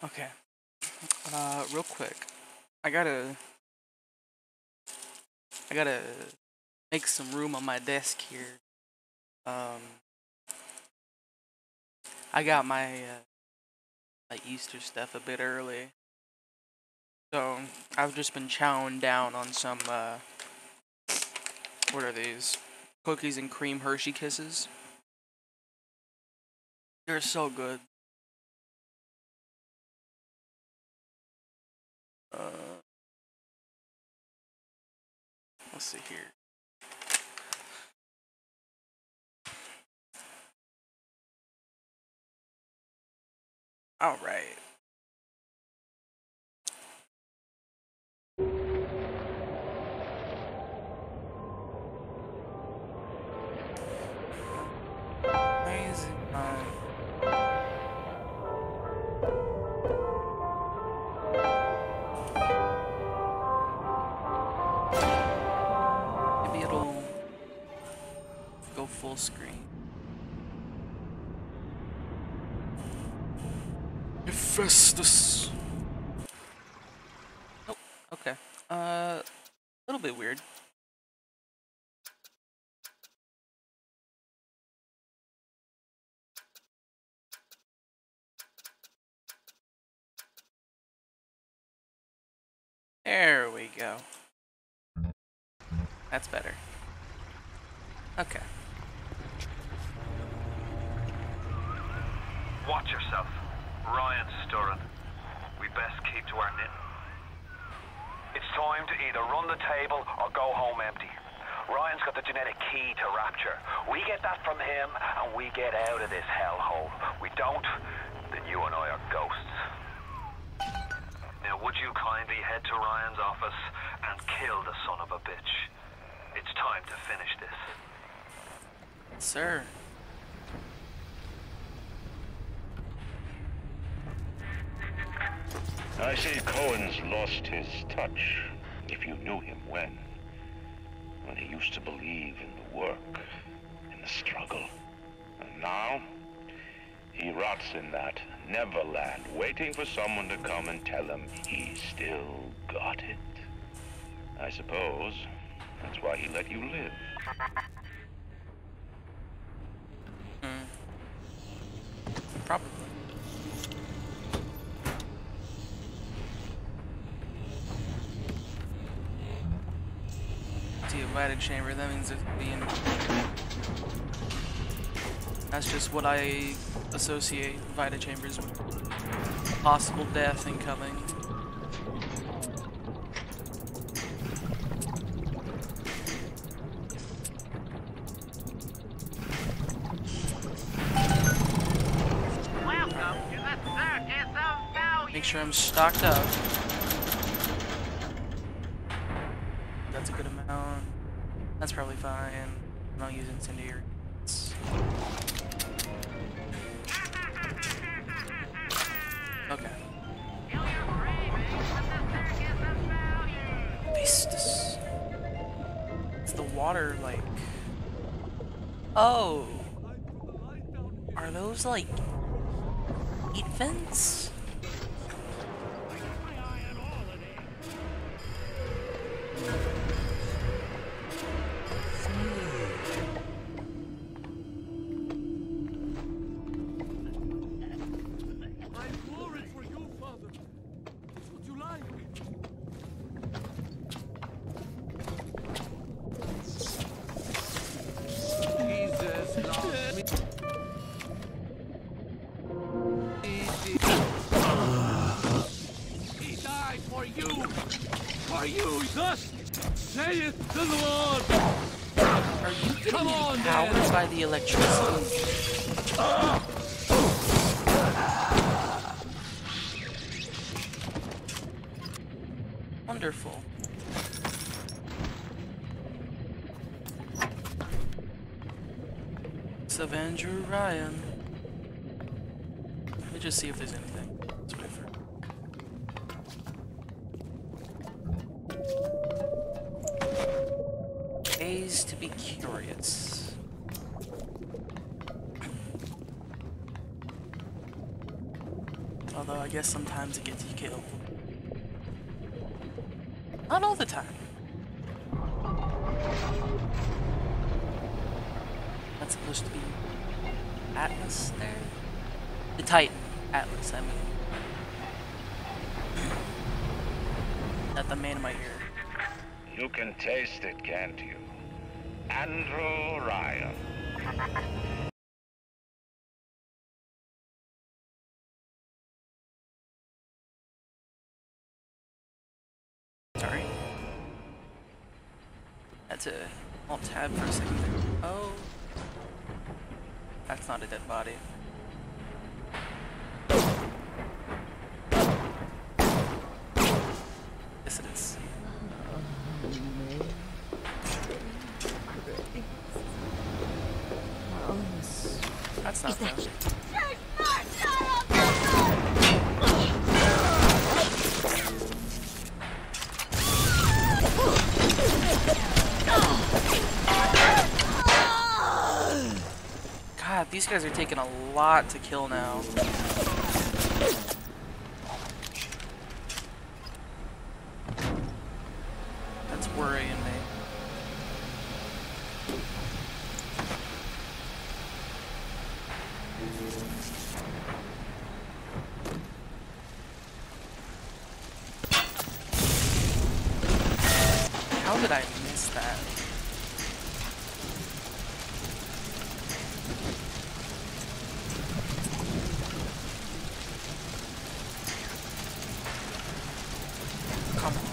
Okay. Real quick. I gotta I gotta make some room on my desk here. Um I got my Easter stuff a bit early. So I've just been chowing down on some what are these? Cookies and cream Hershey Kisses. They're so good. Uh let's see here. Alright. Amazing. Maybe it'll go full screen. Hephaestus. Oh, okay. A little bit weird. There we go. That's better. Okay. Watch yourself. Ryan's stirring. We best keep to our knitting. It's time to either run the table or go home empty. Ryan's got the genetic key to Rapture. We get that from him and we get out of this hellhole. We don't, then you and I are ghosts. Now would you kindly head to Ryan's office and kill the son of a bitch? It's time to finish this. Sir. I say Cohen's lost his touch, if you knew him when he used to believe in the work, in the struggle. And now, he rots in that Neverland, waiting for someone to come and tell him he still got it. I suppose that's why he let you live. Probably. See a Vita chamber, that means it's being... That's just what I associate Vita chambers with. Possible death incoming. Make sure I'm stocked up. That's a good amount. That's probably fine. And I'll use incendiary. Okay. Hephaestus. It's the water, like... Oh! Are those, like... heat vents? Powered by the electricity. Wonderful. Avenger Ryan. Let me just see if there's anything. Let's wait for it. Pays to be curious. Although I guess sometimes it gets you killed. Not all the time. That's supposed to be Atlas there? The Titan. Atlas, I mean. Not the man in my ear. You can taste it, can't you? Andrew Ryan. Sorry. Had to alt tab for a second there. Oh. That's not a dead body. Yes, it is. That's not them. God, these guys are taking a lot to kill now. That's worrying me. How did I miss that? Come on.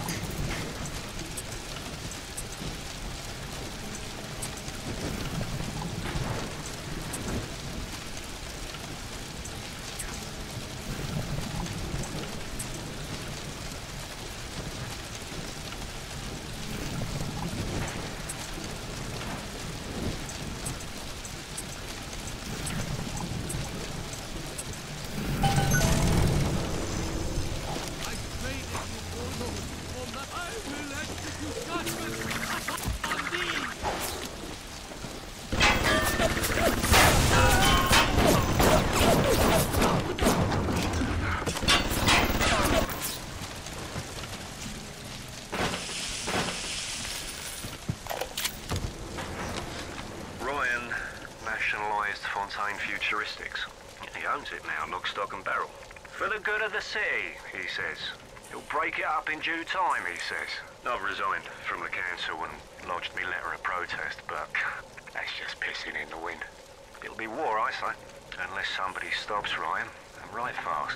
Fontaine Futuristics. He owns it now, lock, stock and barrel. For the good of the city, he says. He'll break it up in due time, he says. I've resigned from the council and lodged me letter of protest, but that's just pissing in the wind. It'll be war, I say, unless somebody stops Ryan, and right fast.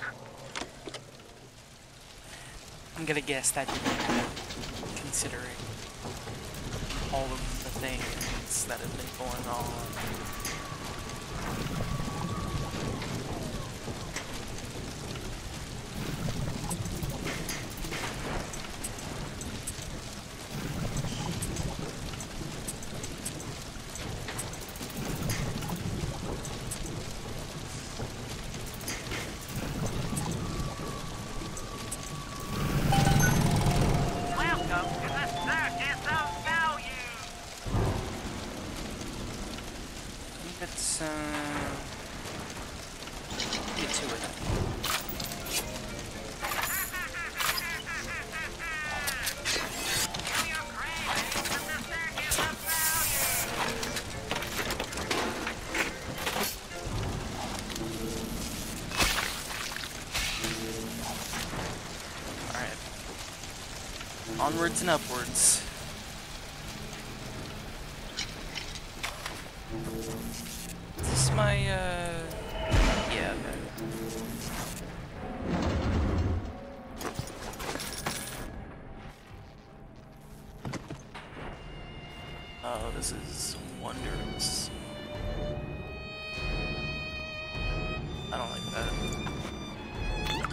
I'm gonna guess that didn't happen, considering all of the things that have been going on. Let's get to it. Alright. Onwards and upwards. Is this my, yeah, okay. Oh, this is wondrous. I don't like that.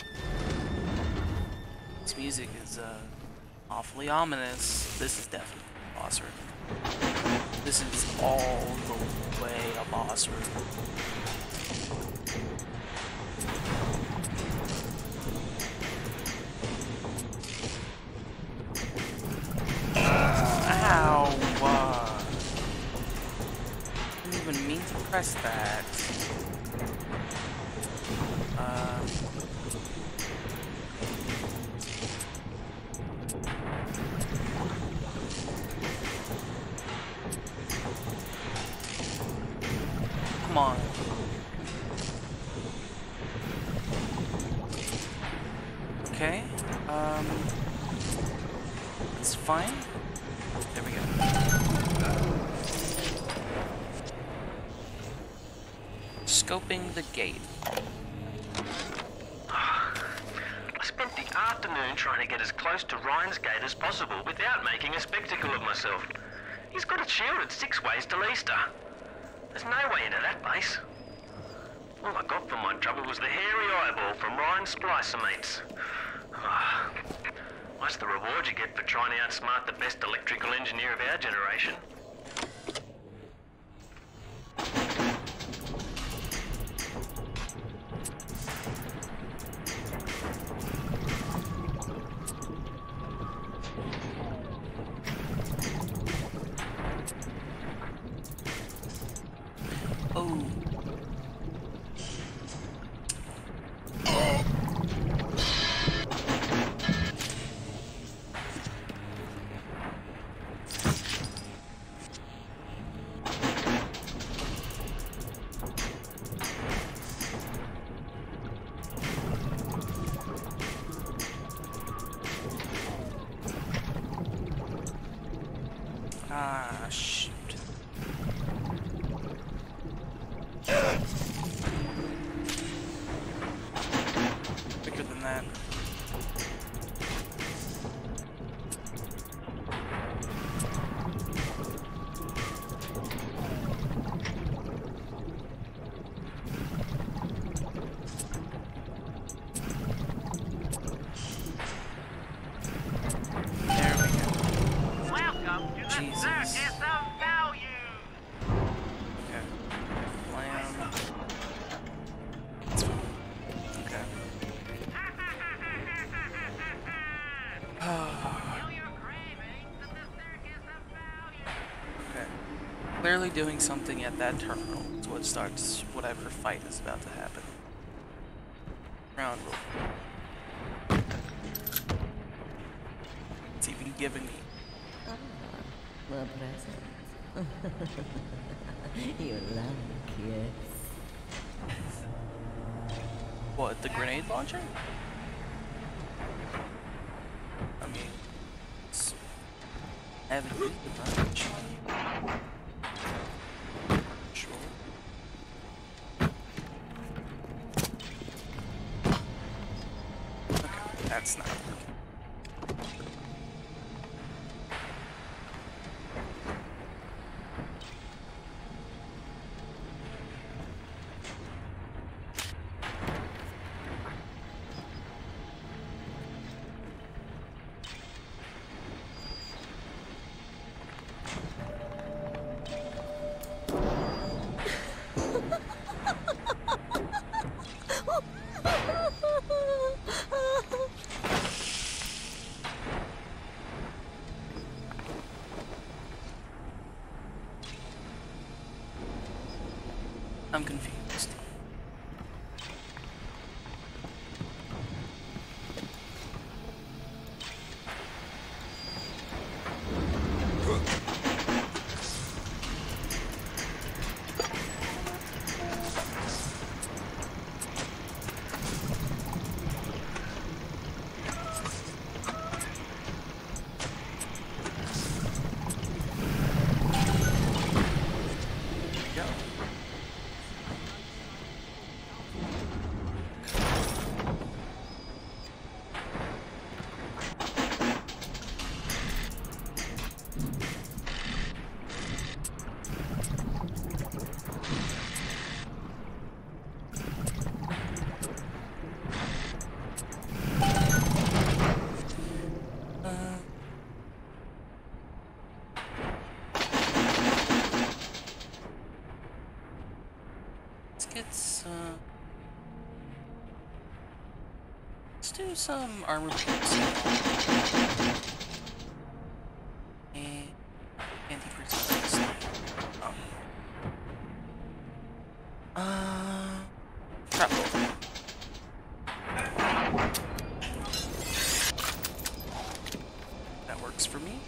This music is, awfully ominous. This is definitely a boss room. This is all the way a boss room. Ow! Didn't even mean to press that. Come on. Okay. It's fine. There we go. Scoping the gate. I spent the afternoon trying to get as close to Ryan's gate as possible without making a spectacle of myself. He's got it shielded 6 ways to Leicester. There's no way into that base. All I got for my trouble was the hairy eyeball from Ryan's splicer mates. What's the reward you get for trying to outsmart the best electrical engineer of our generation? Oh. Ah, shoot. Quicker than that. There we go. Welcome to the Jesus. Circus of Value. Okay. Lamb. That's fine. Okay. Feel your cravings at the Circus of Value. Okay. Clearly doing something at that terminal is what starts whatever fight is about to happen. Round roll. It's even giving me. The present. You like it. What, the grenade launcher? I mean, I haven't used it much. Sure. Okay, that's not working. I'm confused. Go. Let's get some. Let's do some armor piercing. And anti-persistence. Trap hole. That works for me.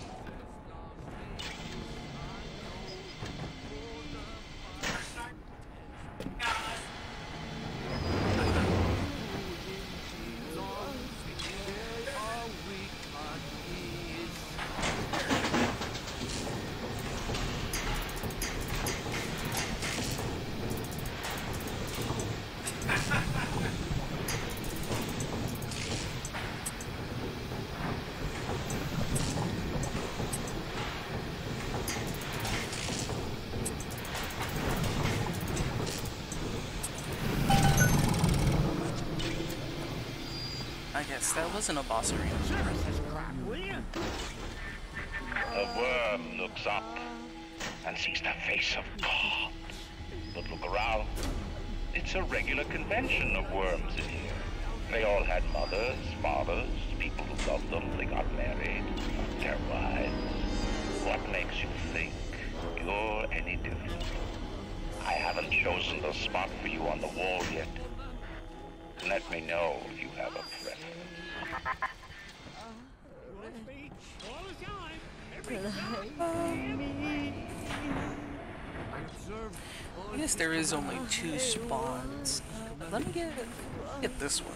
Yes, that wasn't a boss arena. A worm looks up and sees the face of God. But look around. It's a regular convention of worms in here. They all had mothers, fathers, people who loved them. They got married, their wives. What makes you think you're any different? I haven't chosen the spot for you on the wall yet. Let me know if you have a preference. I guess there is only 2 spawns. Let me get this one.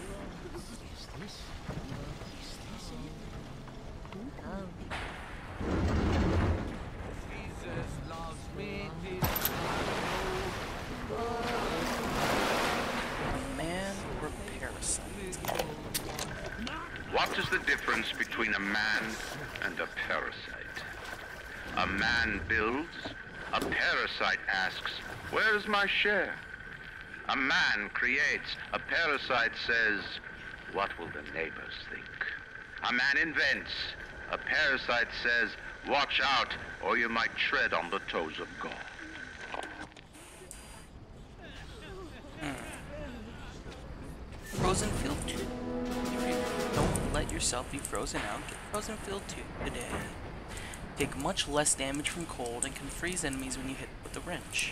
Man or parasite? What is the difference between a man and a parasite? A man builds, a parasite asks, where's my share? A man creates, a parasite says, what will the neighbors think? A man invents, a parasite says, watch out or you might tread on the toes of God. Frozen Field 2. If you don't let yourself be frozen out, get Frozen Field 2 today. Take much less damage from cold and can freeze enemies when you hit with the wrench.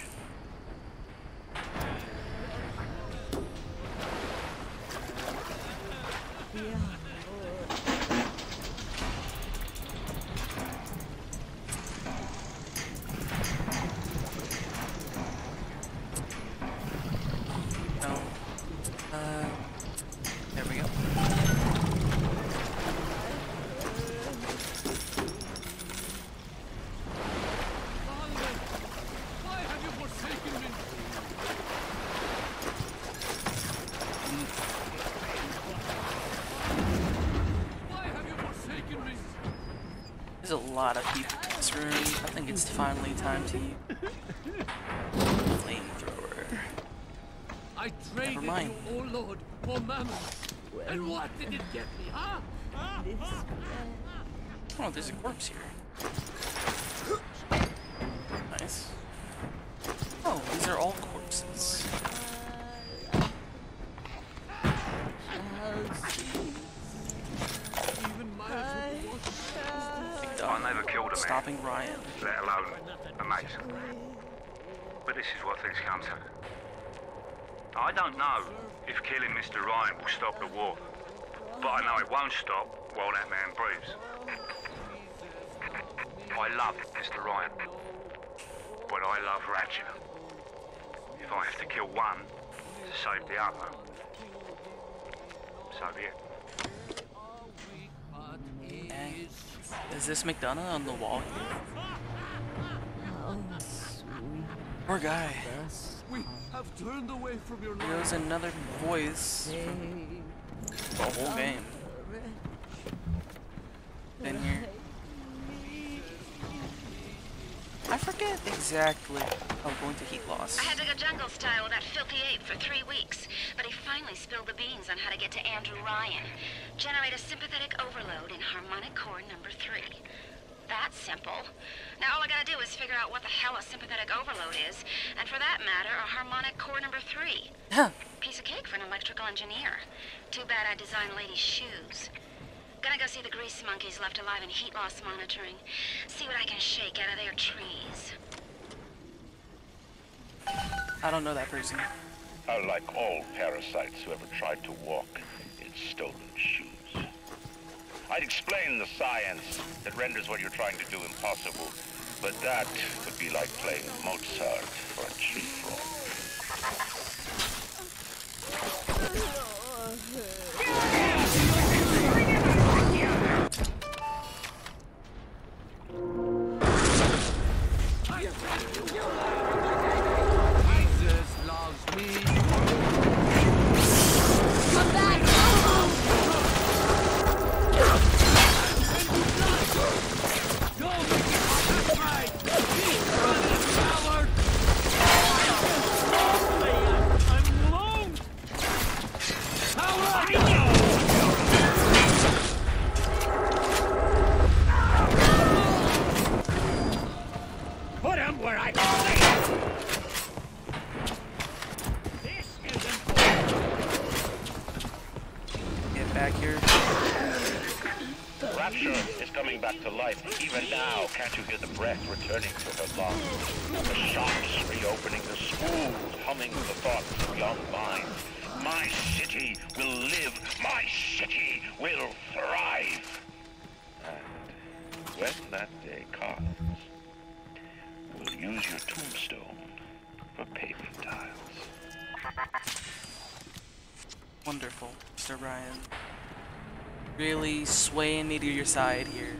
There we go. Why have you forsaken me? Why have you forsaken me? There's a lot of people in this room. I think it's finally time to use flamethrower. I traded you, oh Lord, for mammon. And what did it get me, huh? Oh, there's a corpse here. Nice. Oh, these are all corpses. Even my I never killed a man, Stopping Ryan. let alone a mate. But this is what things come to. I don't know if killing Mr. Ryan will stop the war, but I know it won't stop while that man breathes. I love Mr. Ryan, but I love Ratchet. If I have to kill one to save the other, so be it. And is this McDonough on the wall here? Poor guy. We have turned away from your There life. goes another voice from the whole game. In here. I forget exactly. Oh, going to heat loss. I had to go jungle style with that filthy ape for 3 weeks, but he finally spilled the beans on how to get to Andrew Ryan. Generate a sympathetic overload in harmonic core number 3. That's simple. Now all I gotta do is figure out what the hell a sympathetic overload is, and for that matter, a harmonic core number 3. Huh. Piece of cake for an electrical engineer. Too bad I designed ladies' shoes. Gonna go see the grease monkeys left alive in heat loss monitoring. See what I can shake out of their trees. I don't know that person. Like all parasites who ever tried to walk in stolen shoes. I'd explain the science that renders what you're trying to do impossible, but that would be like playing Mozart for a tree frog. Jesus loves me. Come back! Go make it right. He's running, coward. creature is coming back to life. Even now, can't you hear the breath returning to her lungs? The shops reopening, the schools humming with the thoughts of young minds. My city will live. My city will thrive. And when that day comes, we'll use your tombstone for paving tiles. Wonderful, Mr. Ryan. Really swaying me to your side here.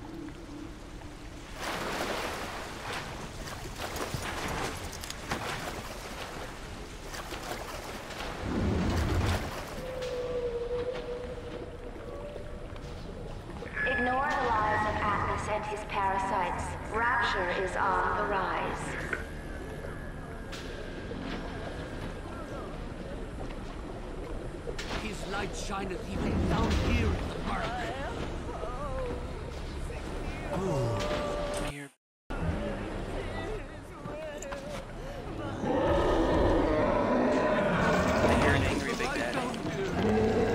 Ignore the lies of Atlas and his parasites. Rapture is on the rise. His light shineth even down here in the murk. Here. I hear an angry Big Daddy.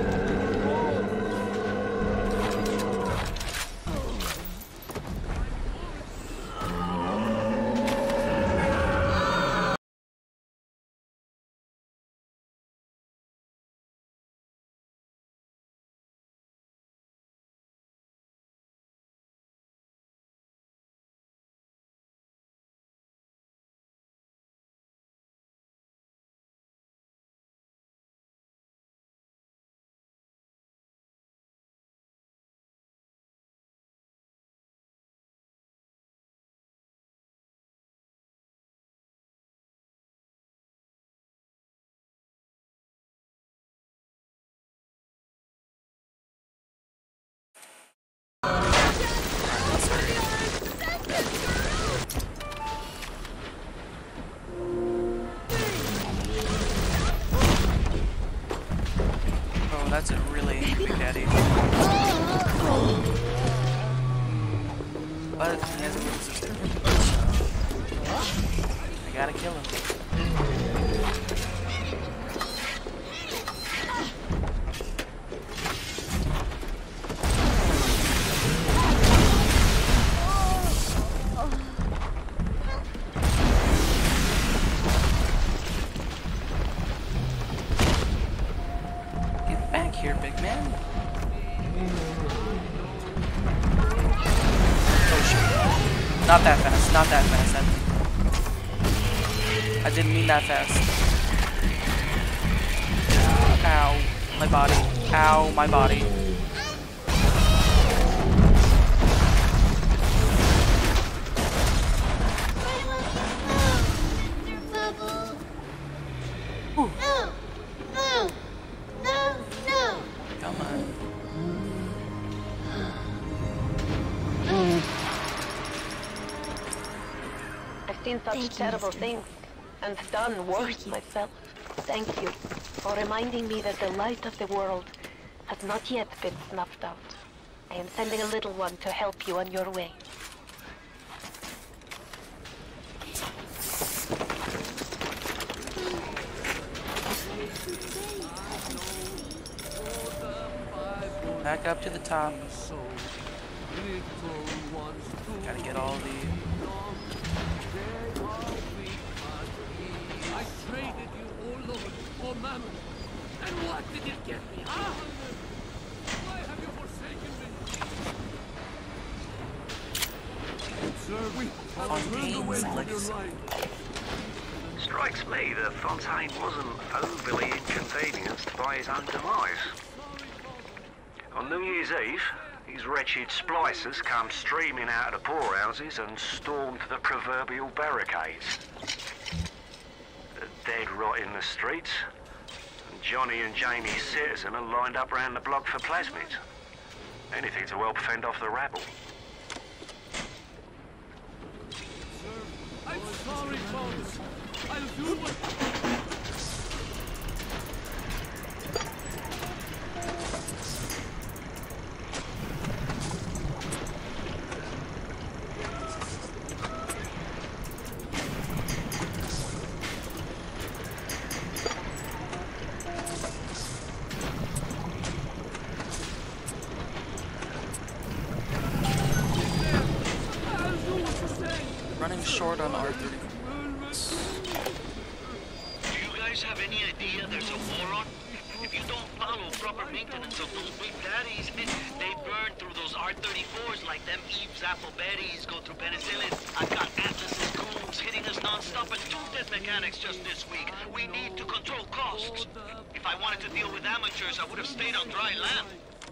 Oh, that's a really angry Big Daddy. But he has a little sister. So I gotta kill him. Get back here, big man. Oh shit. Not that fast, not that fast. I didn't mean that fast. Ow, my body. Ow, my body. Come on. I've seen such terrible things and done worse myself. Thank you for reminding me that the light of the world has not yet been snuffed out. I am sending a little one to help you on your way. Back up to the top. Gotta get all the... I traded you, oh Lord, for mammon. And what did it get me? Ah! Why have you forsaken me? Sir, we have turned away from your light. Strikes me that Fontaine wasn't overly inconvenienced by his own demise. On New Year's Eve, these wretched splicers come streaming out of the poorhouses and stormed the proverbial barricades. The dead rot in the streets, and Johnny and Jamie Citizen are lined up around the block for plasmids. Anything to help fend off the rabble. I'm sorry, Thomas. I'll do what... short on R30. Do you guys have any idea there's a war on? If you don't follow proper maintenance of those big daddies, they burn through those R-34s like them Eve's apple berries go through penicillin. I've got Atlas's goons hitting us non-stop and 2 dead mechanics just this week. We need to control costs. If I wanted to deal with amateurs, I would have stayed on dry land.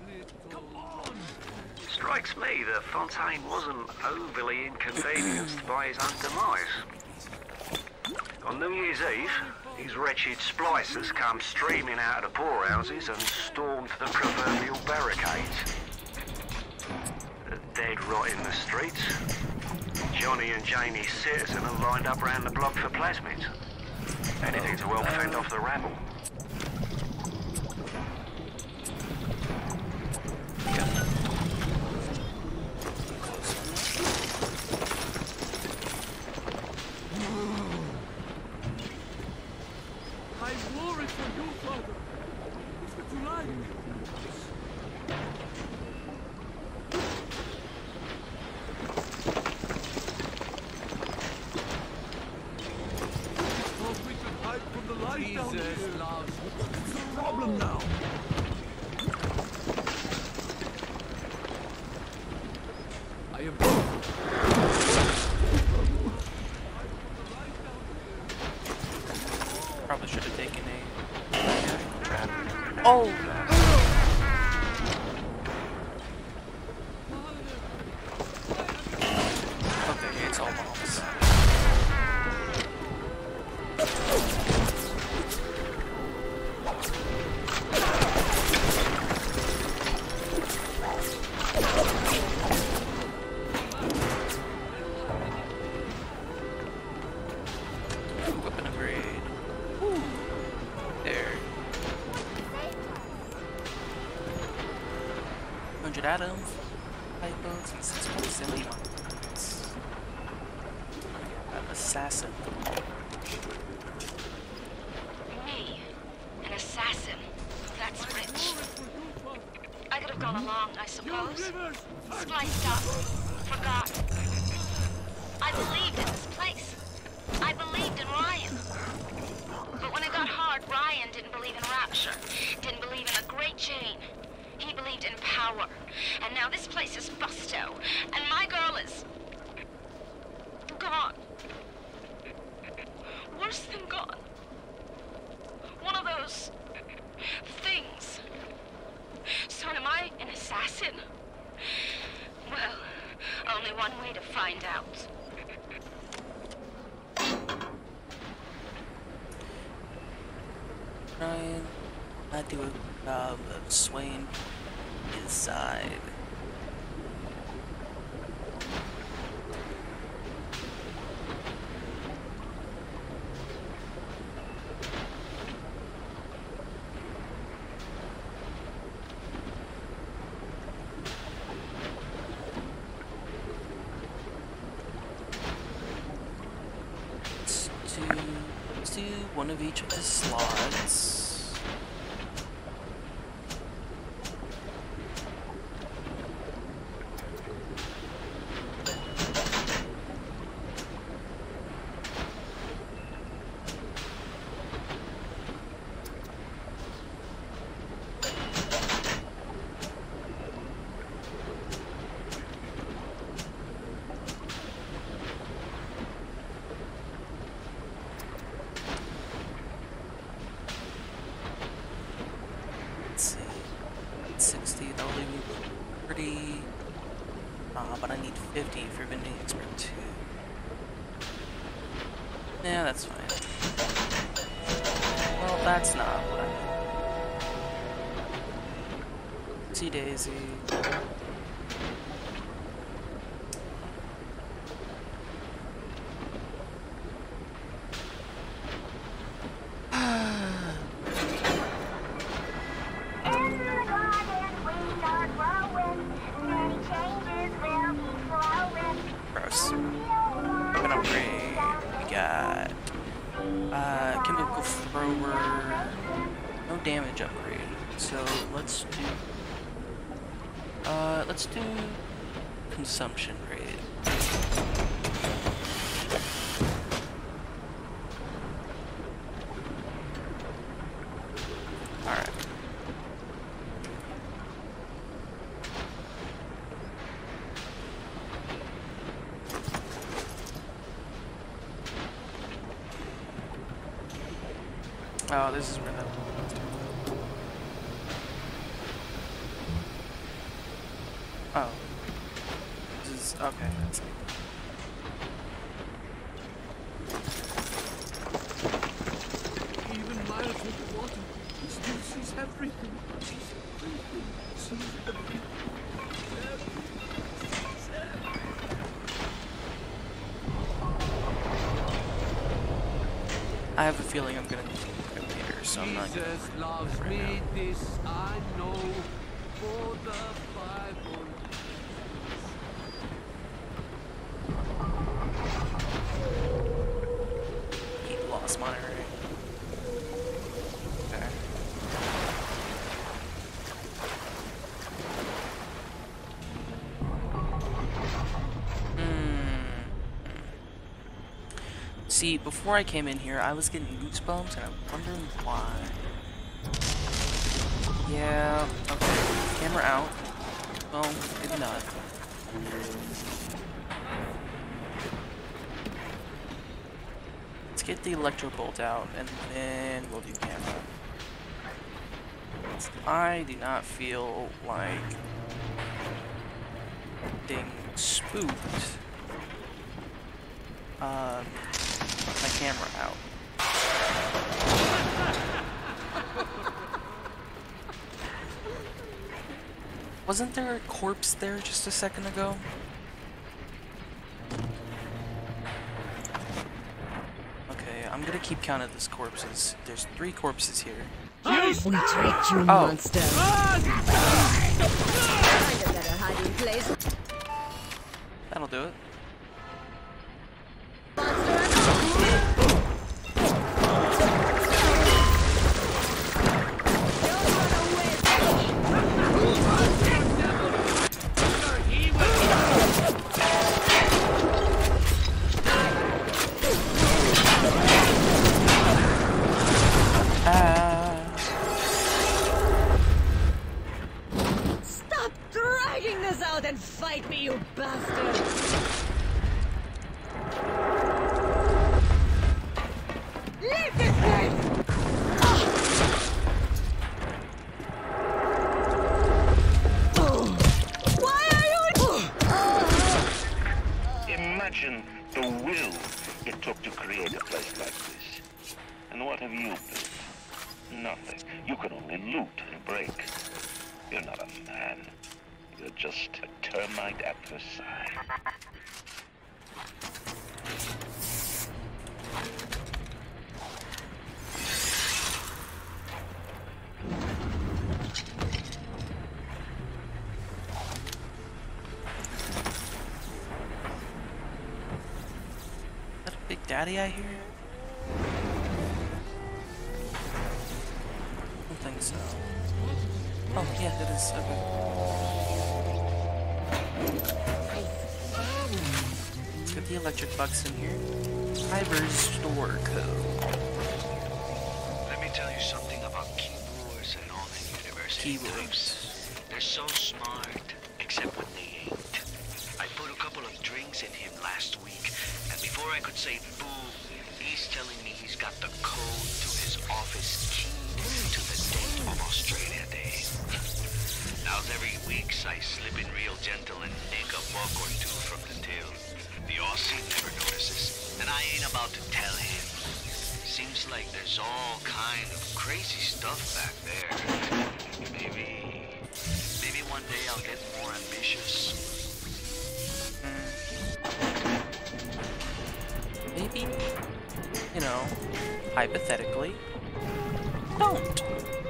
Strikes me that Fontaine wasn't overly inconvenienced by his own demise. On New Year's Eve, these wretched splicers come streaming out of the poorhouses and stormed the proverbial barricades. Dead rot in the streets. Johnny and Janie Citizen are lined up round the block for plasmids. Anything to help fend off the rabble. Probably should have taken a... Oh! Okay, it's all bombs. Weapon upgrade. Woo. There. 100 atoms, hypos, and 6.7 mines. An assassin. Me? An assassin? That's rich. I could have gone along, I suppose. Spliced up. Forgotten. I believed in this place. I believed in Ryan. But when it got hard, Ryan didn't believe in rapture. Didn't believe in a great chain. He believed in power. And now this place is busto. And my girl is... gone. Worse than gone. One of those... things. So am I an assassin? Well, only one way to find out. Ryan, I do a job of swaying his side. Let's do one of each of the slots. Let's see, 60, that'll leave me pretty, but I need 50 for vending expert 2. Yeah, that's fine. Well, that's not what I... See Daisy. Gross. Weapon upgrade. We got chemical thrower. No damage upgrade. So let's do consumption grade. Oh, this is where that. Oh. This is okay. That's Even miles with the water, he still sees everything. Sees everything. Sees everything. I have a feeling I'm gonna need a computer, so I'm not gonna. Jesus loves me, this I know, for the Bible. Heat loss monitoring. Okay. See, before I came in here, I was getting goosebumps, and I'm wondering why. Yeah, okay. Camera out. Well, maybe not. Let's get the electro bolt out, and then we'll do camera. I do not feel like being spooked. My camera out. Wasn't there a corpse there just a second ago? Okay, I'm gonna keep count of these corpses. There's 3 corpses here. We tricked you, Oh. monster. Find a better hiding place. That'll do it. Stop dragging this out and fight me, you bastard! Leave this place! Why are you? Imagine the will it took to create a place like this. And what have you built? Nothing. You can only loot and break. You're not a man. You're just a termite at the side. Is that a Big Daddy I hear? I don't think so. Oh, yeah, it is. Okay. Let's get the electric bucks in here. Hyber's store code. Let me tell you something about keyboards and all the university types. They're so smart, except when they ain't. I put a couple of drinks in him last week, and before I could say boo, he's telling me he's got the code to his office key to the date of Australia Day. Now every weeks I slip in real gentle and nick a buck or 2 from the till. The Aussie never notices, and I ain't about to tell him. Seems like there's all kind of crazy stuff back there. Maybe one day I'll get more ambitious. Maybe, you know, hypothetically, don't.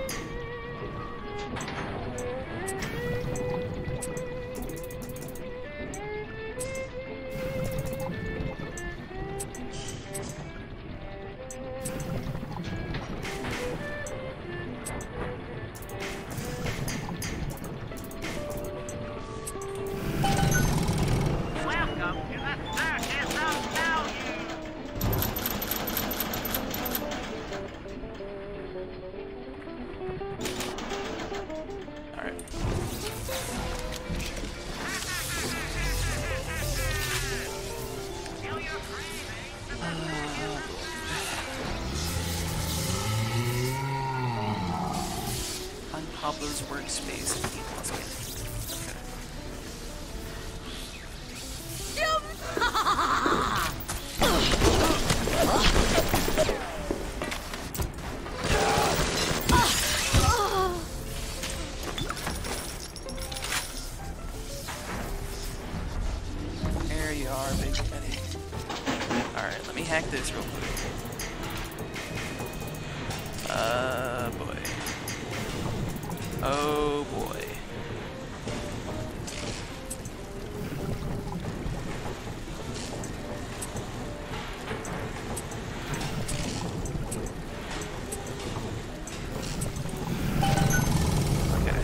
Welcome to the Circus of Value. Pablo's workspace and he lost me. There you are, Big Betty. Alright, let me hack this real quick. Boy. Oh boy. Okay.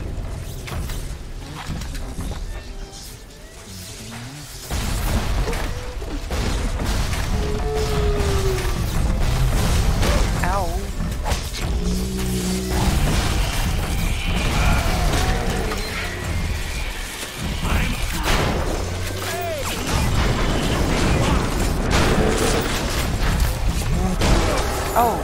Ow. Oh.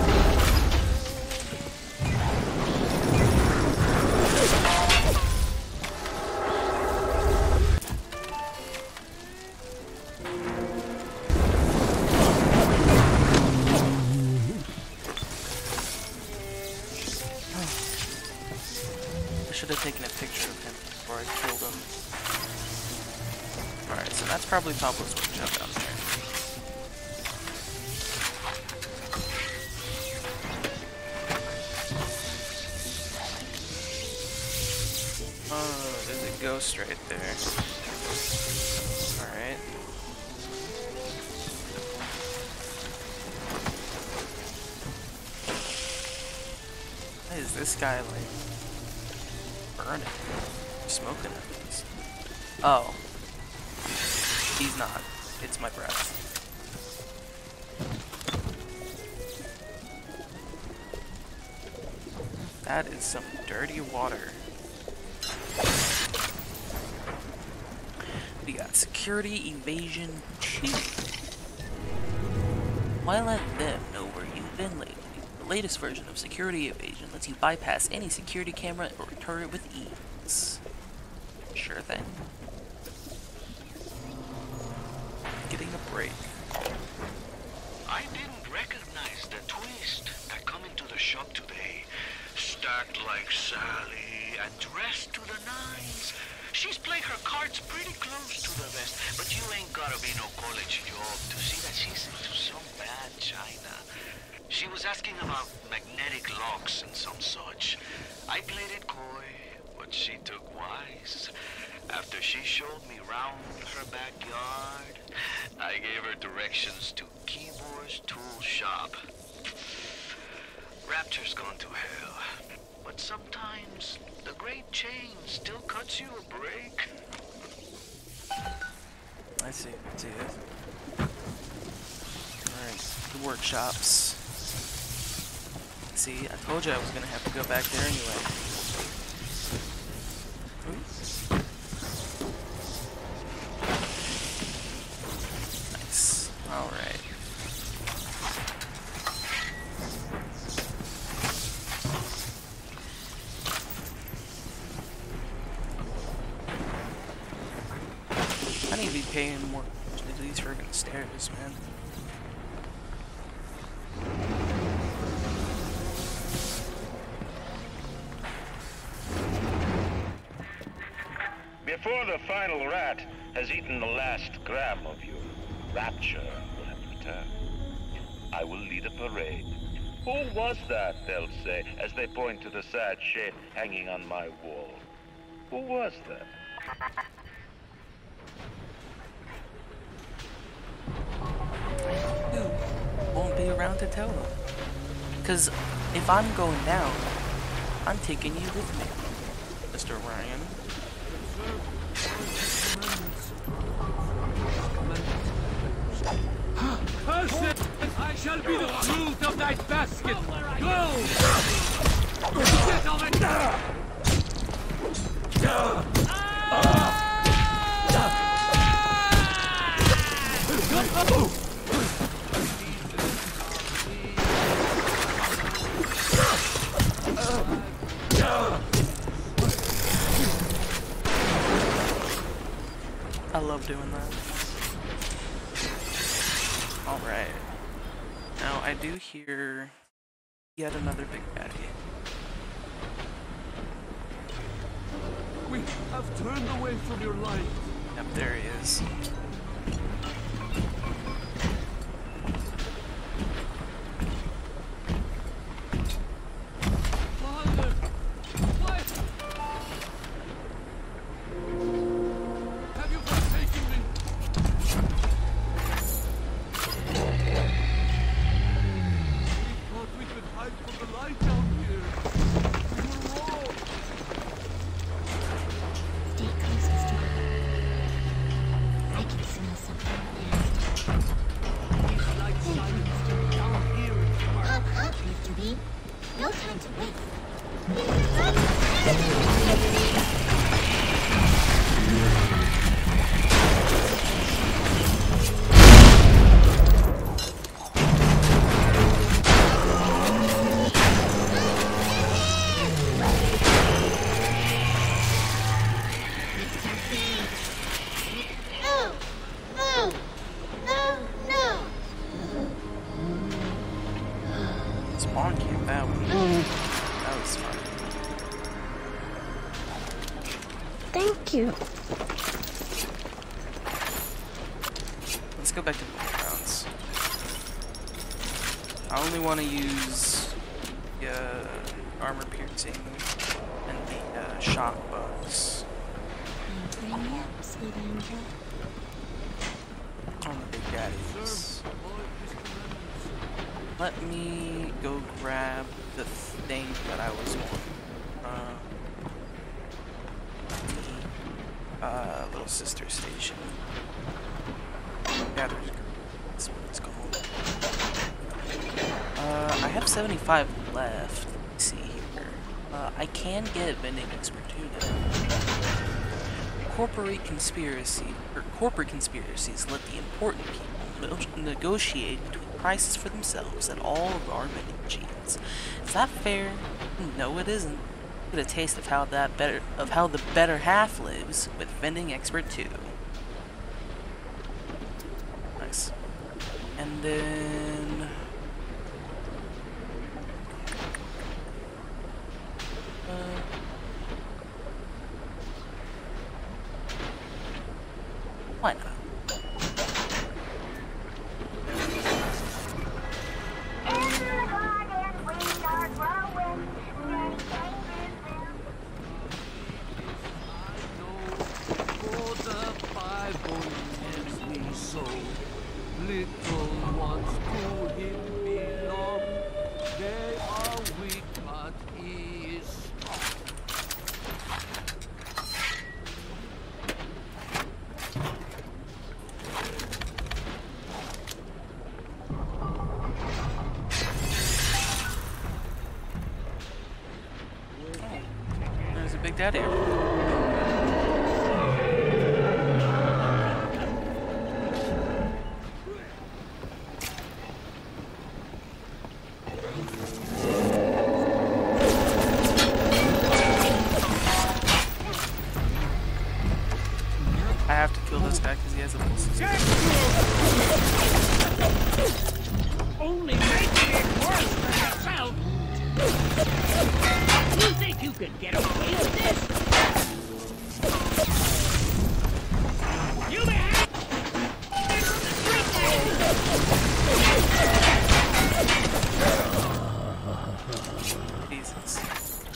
I should have taken a picture of him before I killed him. Alright, so that's probably Pablo's workshop down there. Oh, there's a ghost right there. Alright. Why is this guy like burning? Smoking at least. Oh. He's not. It's my breath. That is some dirty water. We got security evasion 2. Why let them know where you've been lately? The latest version of security evasion lets you bypass any security camera or turret with ease. Sure thing. Getting a break. I didn't recognize the twist that come into the shop today. Stacked like Sally and dressed to the nines. She's played her cards pretty close to the vest, but you ain't gotta be no college job to see that she's into some bad china. She was asking about magnetic locks and some such. I played it coy, but she took wise. After she showed me round her backyard, I gave her directions to Keyboard's tool shop. Rapture's gone to hell, but sometimes the great change still cuts you a break. I see. Alright, the workshops. See, I told you I was gonna have to go back there anyway. Nice. Alright. I need to be paying more attention to these friggin' stairs, man. Before the final rat has eaten the last gram of you, Rapture will have returned. I will lead a parade. Who was that, they'll say, as they point to the sad shape hanging on my wall. Who was that? You won't be around to tell them. Cause if I'm going down, I'm taking you with me, Mr. Ryan. Cursed! I shall be the fruit of thy basket! Go! Get of it! Go! love doing that. Alright. Now, I do hear yet another big baddie. We have turned away from your light. Yep, there he is. Father, why have you forsaken me? We thought we could hide from the light down here. We were wrong. Stay closest to her. I can smell something. This light silence down here in the park. Up, Mr. B. No time to waste. No! No! No! No! Spawn came that one. That was fun. Thank you. Let's go back to the backgrounds. I only want to use the armor piercing and the shock bugs on the big daddies. Let me go grab the thing that I was on. The little sister station. Yeah, that's what it's called. I have 75 left. Let's see here. I can get vending expertise. Corporate conspiracies let the important people negotiate between prices for themselves at all of our vending machines. Is that fair? No, it isn't. Get a taste of how the better half lives with Vending Expert 2. Nice. And then why not? Little ones to him belong. They are weak, but he is strong. There's a big daddy. I have to kill this guy because he has a full system. Only making it worse for yourself. You think you can get away with this? You may have Jesus.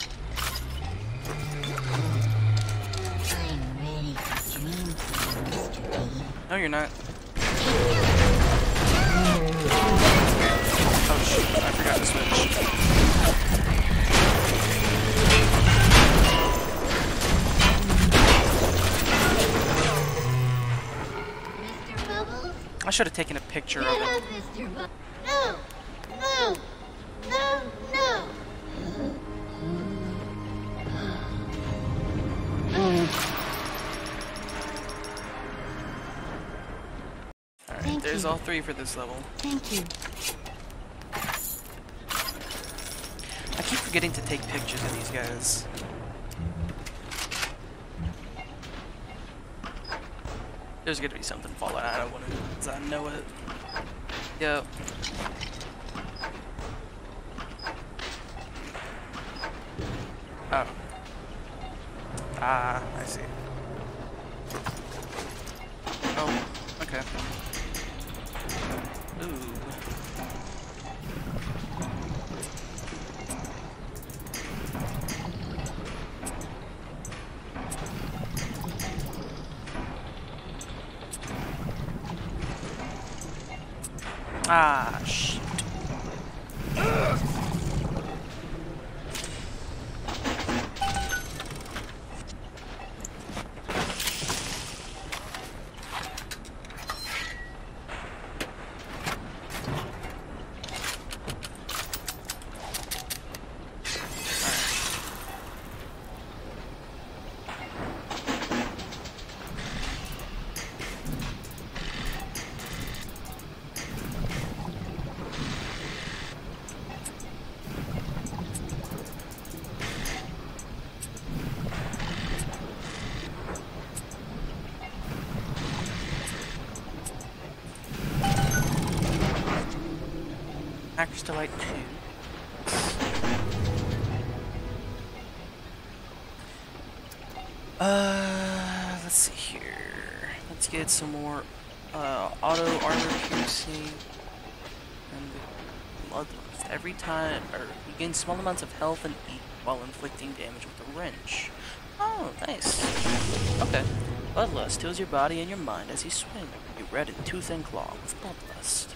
I'm ready to dream, Mr. B. No, you're not. Oh shoot, I forgot to switch. Mr. Bubbles? I should have taken a picture of Get him. up, Mr. Bubbles. No! No! No! No! Alright, Thank there's you. all three for this level. Thank you. I keep forgetting to take pictures of these guys. There's gonna be something falling out of one of these. I know it. Yep. Oh. Ah, I see. Oh, okay. Ooh. Ah, shoot. Hackers Delight 2. Let's see here. Let's get some more auto armor piercing and bloodlust. Every time, or you gain small amounts of health and E while inflicting damage with a wrench. Oh, nice. Okay. Bloodlust heals your body and your mind as you swing. You red in tooth and claw with bloodlust.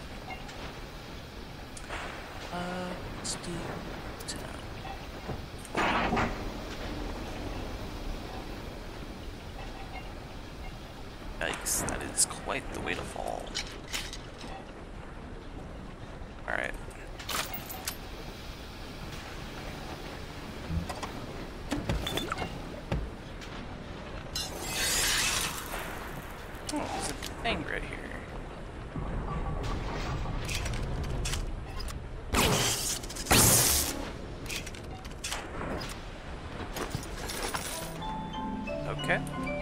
Let's do that. Yikes, that is quite the way to fall. Alright. Oh, there's a thing right here. Okay.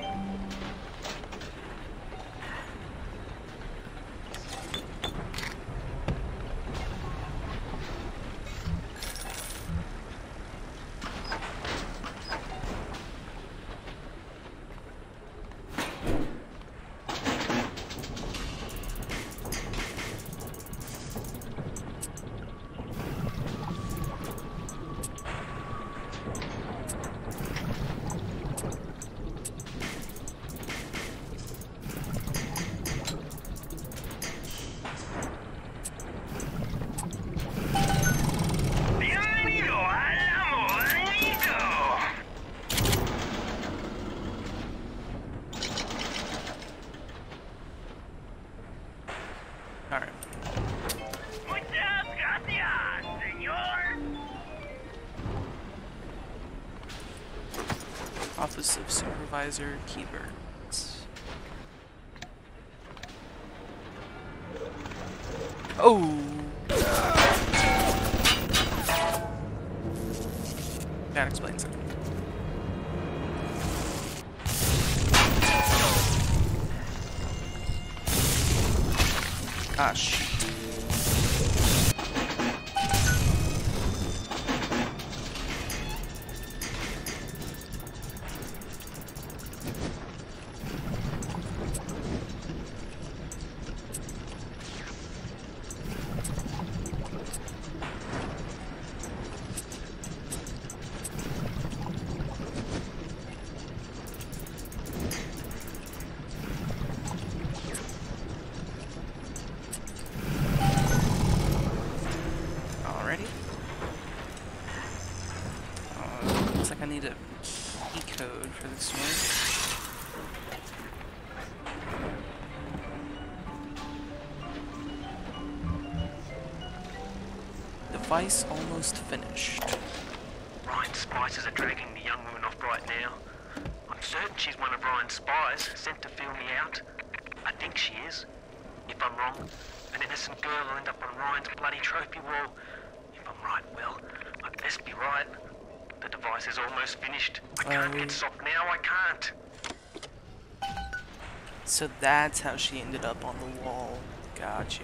Office of Supervisor Keyburns. Oh! That explains it. Ah, shoot. I need a key code for this one. Device almost finished. Ryan's spies are dragging the young woman off right now. I'm certain she's one of Ryan's spies, sent to feel me out. I think she is. If I'm wrong, an innocent girl will end up on Ryan's bloody trophy wall. If I'm right, well, I'd best be right. The device is almost finished. I can't get soft now, I can't. So that's how she ended up on the wall. Gotcha.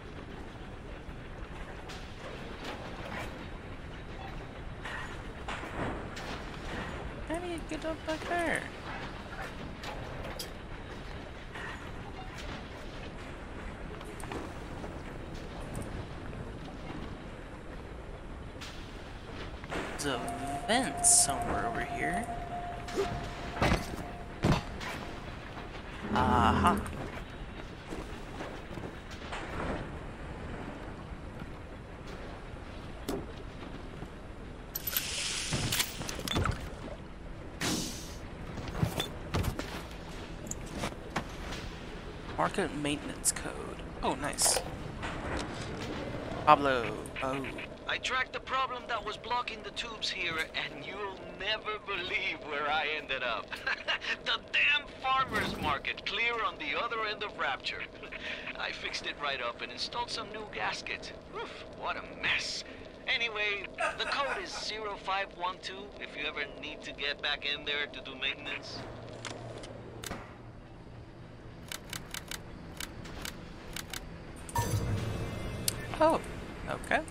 How do you get up back there? There's a vent somewhere over here. Aha. Market maintenance code. Oh, nice. Pablo. Oh. I tracked the problem that was blocking the tubes here, and you'll never believe where I ended up. The damn farmer's market, clear on the other end of Rapture. I fixed it right up and installed some new gaskets. Oof, what a mess. Anyway, the code is 0512 if you ever need to get back in there to do maintenance. Oh, okay.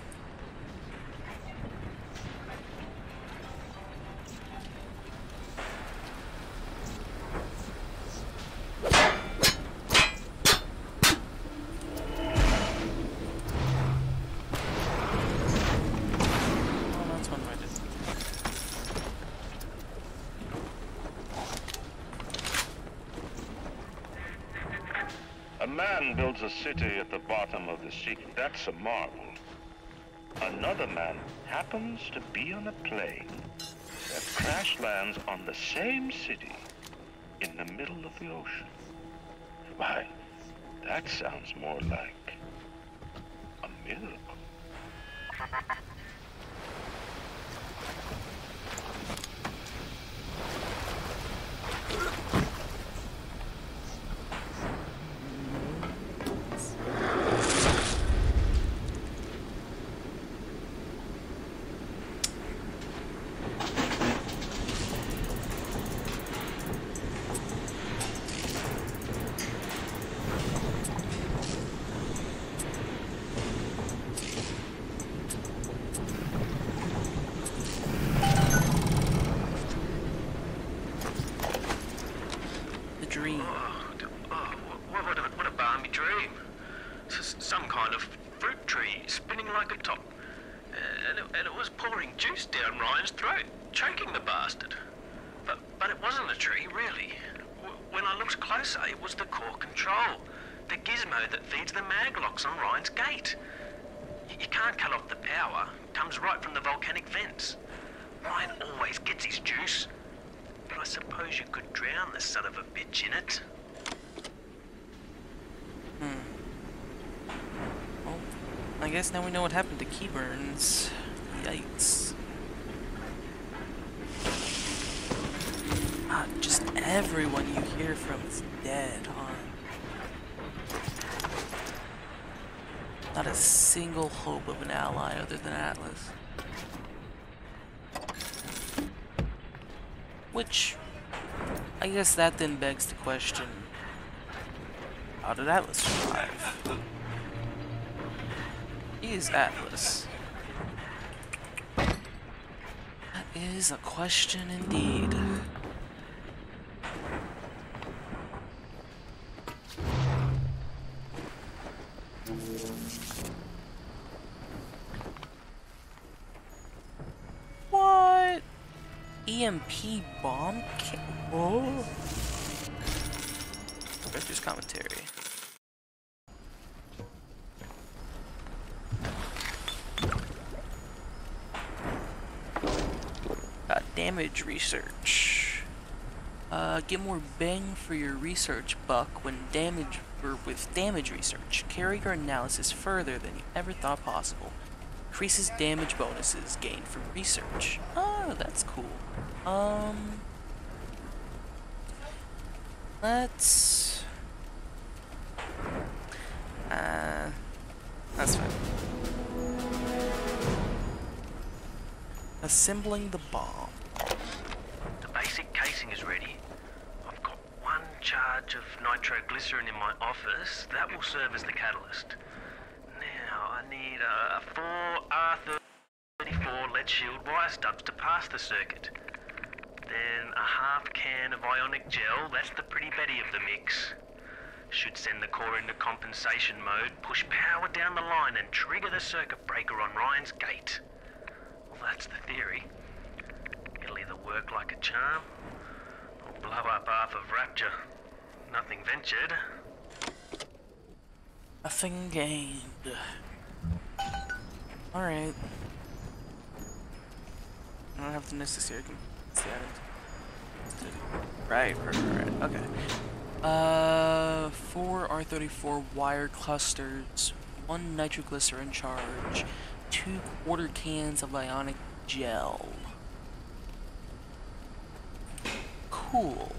A man builds a city at the bottom of the sea. That's a marvel. Another man happens to be on a plane that crash lands on the same city in the middle of the ocean. Why, that sounds more like a miracle. What a balmy dream. Some kind of fruit tree spinning like a top. And it was pouring juice down Ryan's throat, choking the bastard. But it wasn't a tree, really. When I looked closer, it was the core control. The gizmo that feeds the maglocks on Ryan's gate. You can't cut off the power. It comes right from the volcanic vents. Ryan always gets his juice. But I suppose you could drown the son of a bitch in it. Well, I guess now we know what happened to Keyburns. Yikes. Just everyone you hear from is dead, huh? Not a single hope of an ally other than Atlas. Which, I guess that then begs the question, how did Atlas survive? He is Atlas. That is a question indeed. What? EMP bomb? Whoa. Director's commentary. Damage research. Get more bang for your research buck with damage research. Carry your analysis further than you ever thought possible. Increases damage bonuses gained from research. Oh, that's cool. Let's... that's fine. Assembling the bomb. The basic casing is ready. I've got one charge of nitroglycerin in my office. That will serve as the catalyst. Now, I need 4 R34 lead shield wire stubs to pass the circuit. Then a half can of ionic gel, that's the pretty Betty of the mix. Should send the core into compensation mode, push power down the line and trigger the circuit breaker on Ryan's gate. Well, that's the theory. It'll either work like a charm, or blow up half of Rapture. Nothing ventured. Nothing gained. Alright. I don't have the necessary Right. Okay. 4 R34 wire clusters, 1 nitroglycerin charge, 2 quarter cans of ionic gel. Cool.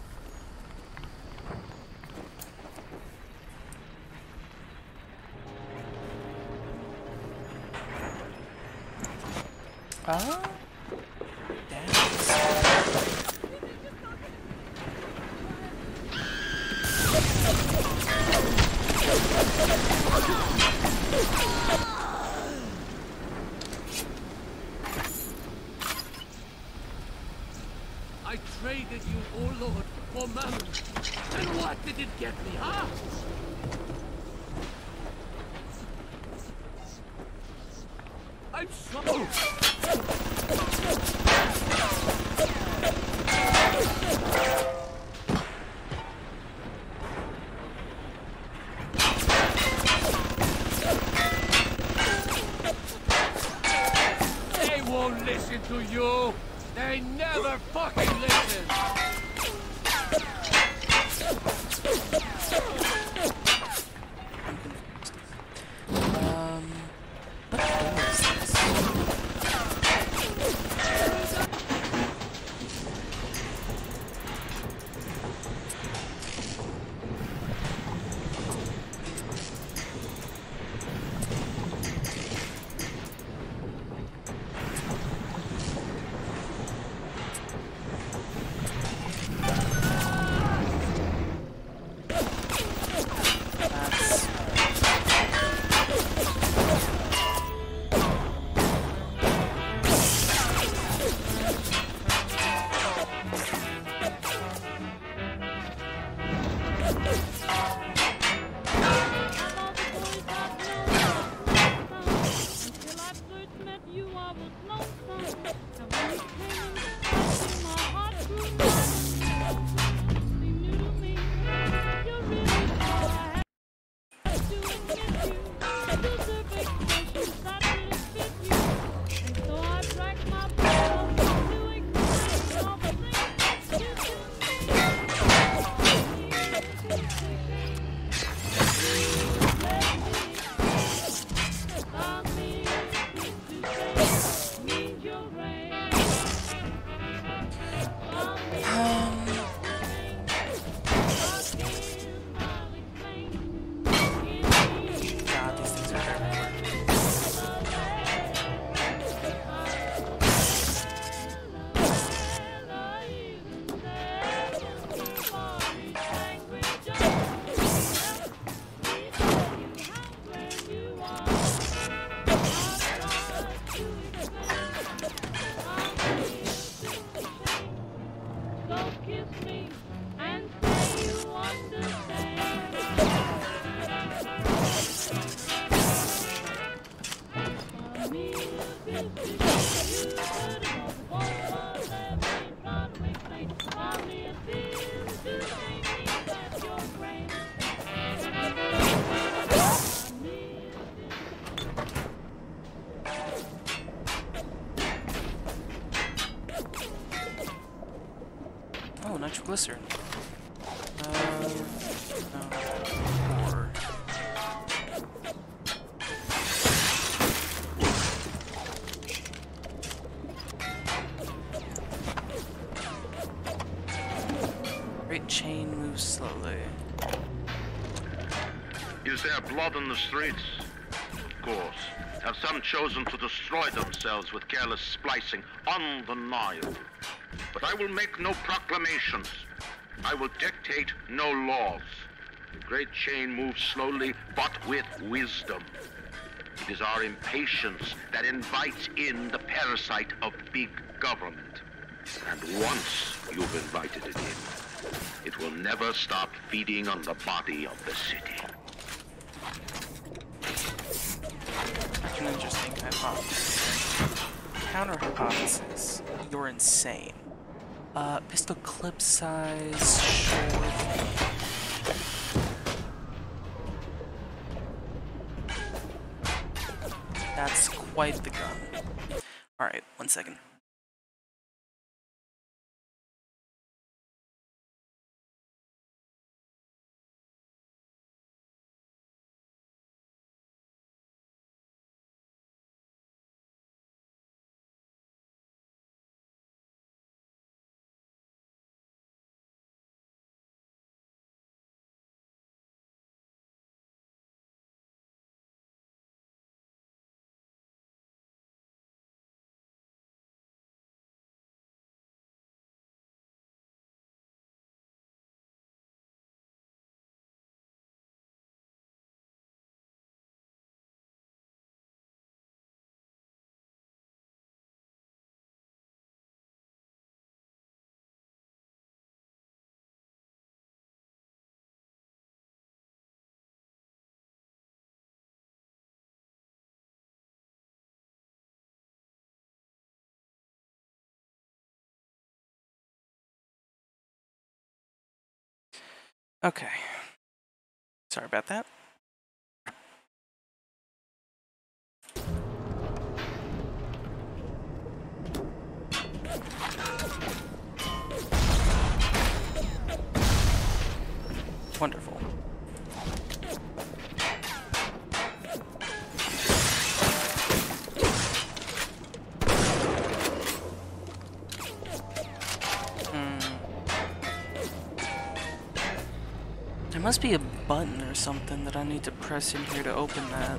I traded you, oh Lord, for mammon. And what did it get me, huh? I'm sorry. They won't listen to you. They never fucking listen. Oh, nitroglycerin. No. 4. Great chain moves slowly. Is there blood in the streets? Of course. Have some chosen to destroy themselves with careless splicing? Undeniable. But I will make no proclamations. I will dictate no laws. The great chain moves slowly, but with wisdom. It is our impatience that invites in the parasite of big government. And once you've invited it in, it will never stop feeding on the body of the city. That's an interesting hypothesis. Counter hypothesis. You're insane. Pistol clip size, short. That's quite the gun. Alright, 1 second. Okay. Sorry about that. Wonderful. There must be a button or something that I need to press in here to open that.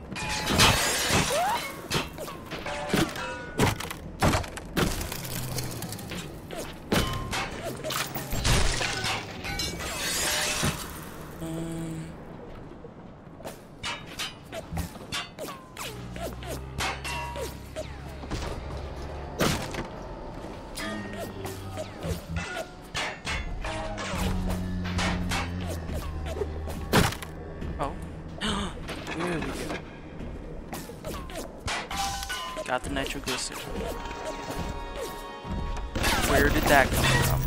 Got the nitroglycerin. Where did that come from?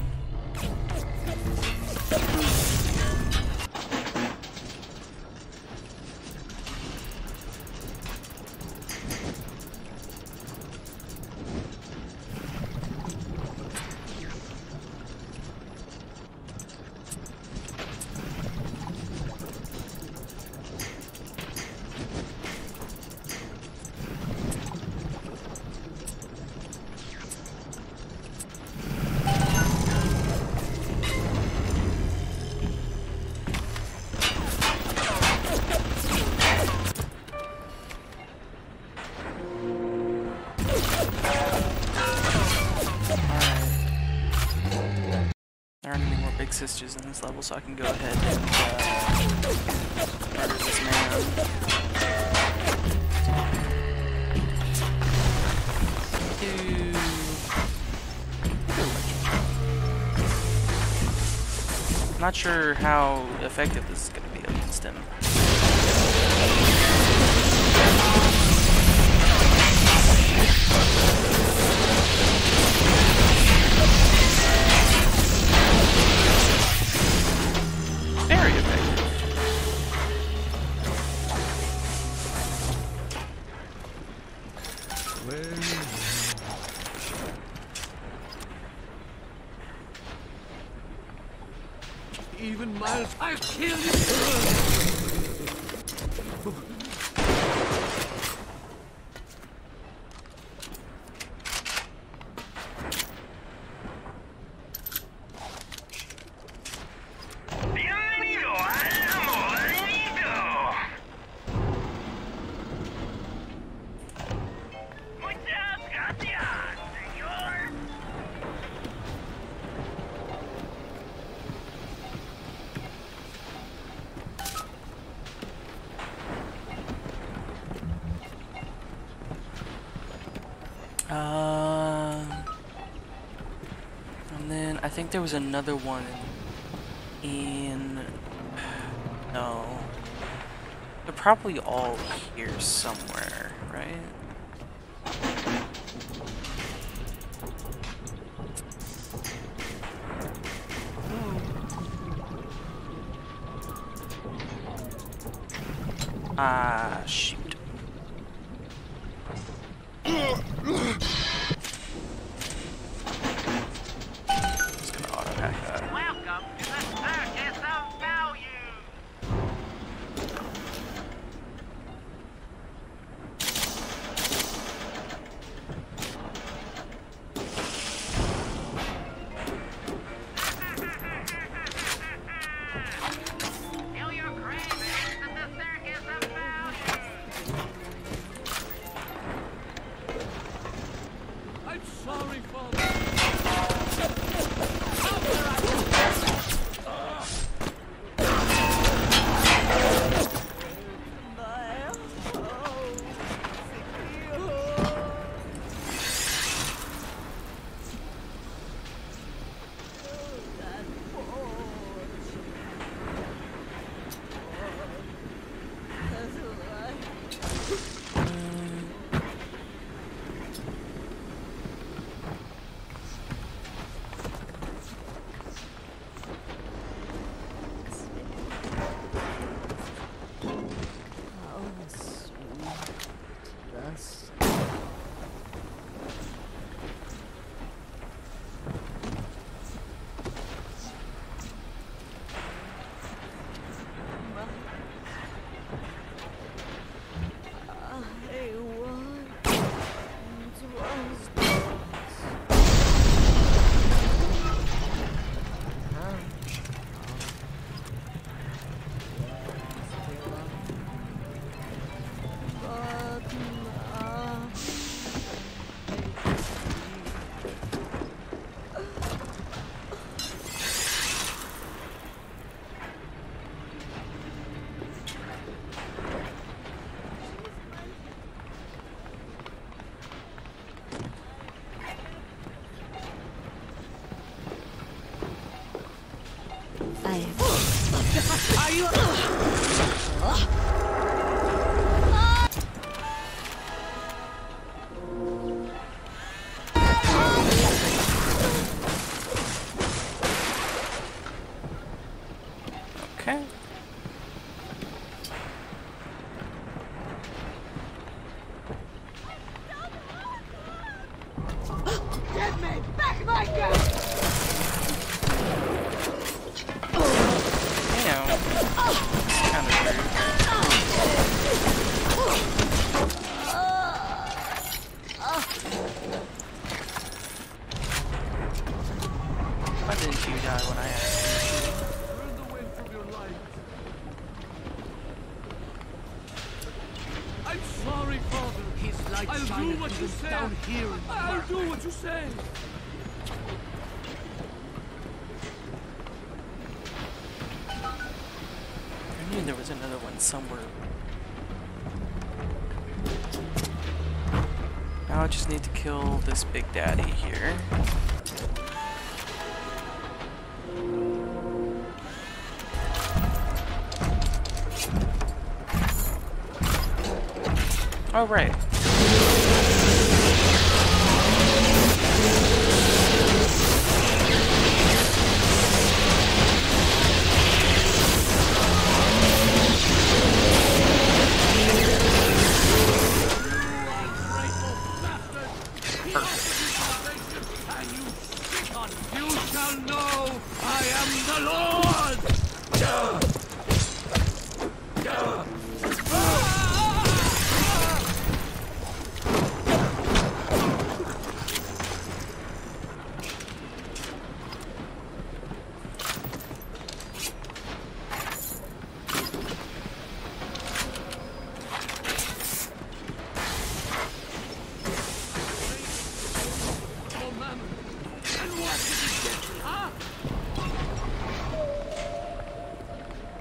Sisters in this level, so I can go ahead and murder this man. I'm not sure how effective this is going to be against him. Very effective. Even Miles, I'll kill you! And then I think there was another one in... No. They're probably all here somewhere, right? Ah, shoot. Just gonna auto-attack that. Welcome to the Circus of Value! Feel your cravings at the Circus of Value! I'm sorry, Father. Are you? Okay. Get me back my gun! Damn. It's kind of rude. Why didn't you die when I asked you? Burn the wind from your light. I'm sorry, Father. His light I'll do shineth what you even say. down here in the I'll dark. do what you say. I knew there was another one somewhere. Now I just need to kill this Big Daddy here. All right. You shall know I am the Lord! Oh, Mammon. And what did it get me, huh?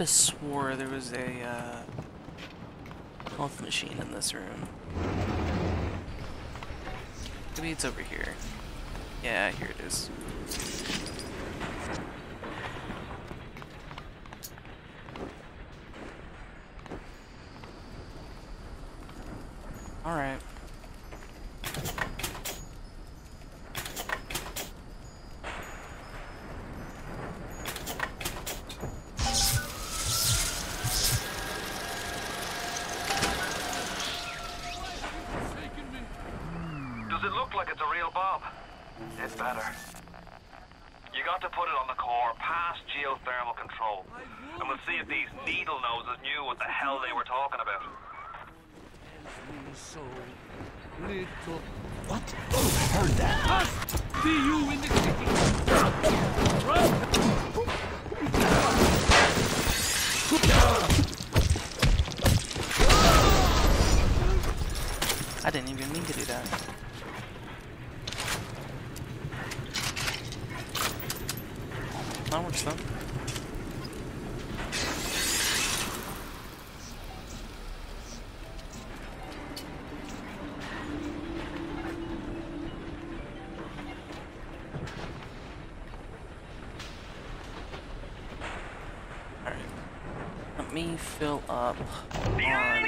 have swore there was a health machine in this room. Maybe it's over here. Yeah, here it is. Alright. Does it look like it's a real bomb? It's better. You got to put it on the core, past geothermal control. And we'll see if these needle noses knew what the hell they were talking about. So little. What? Oh, I heard that. See you in the kitchen. I didn't even mean to do that. That works though. Alright. Let me fill up on...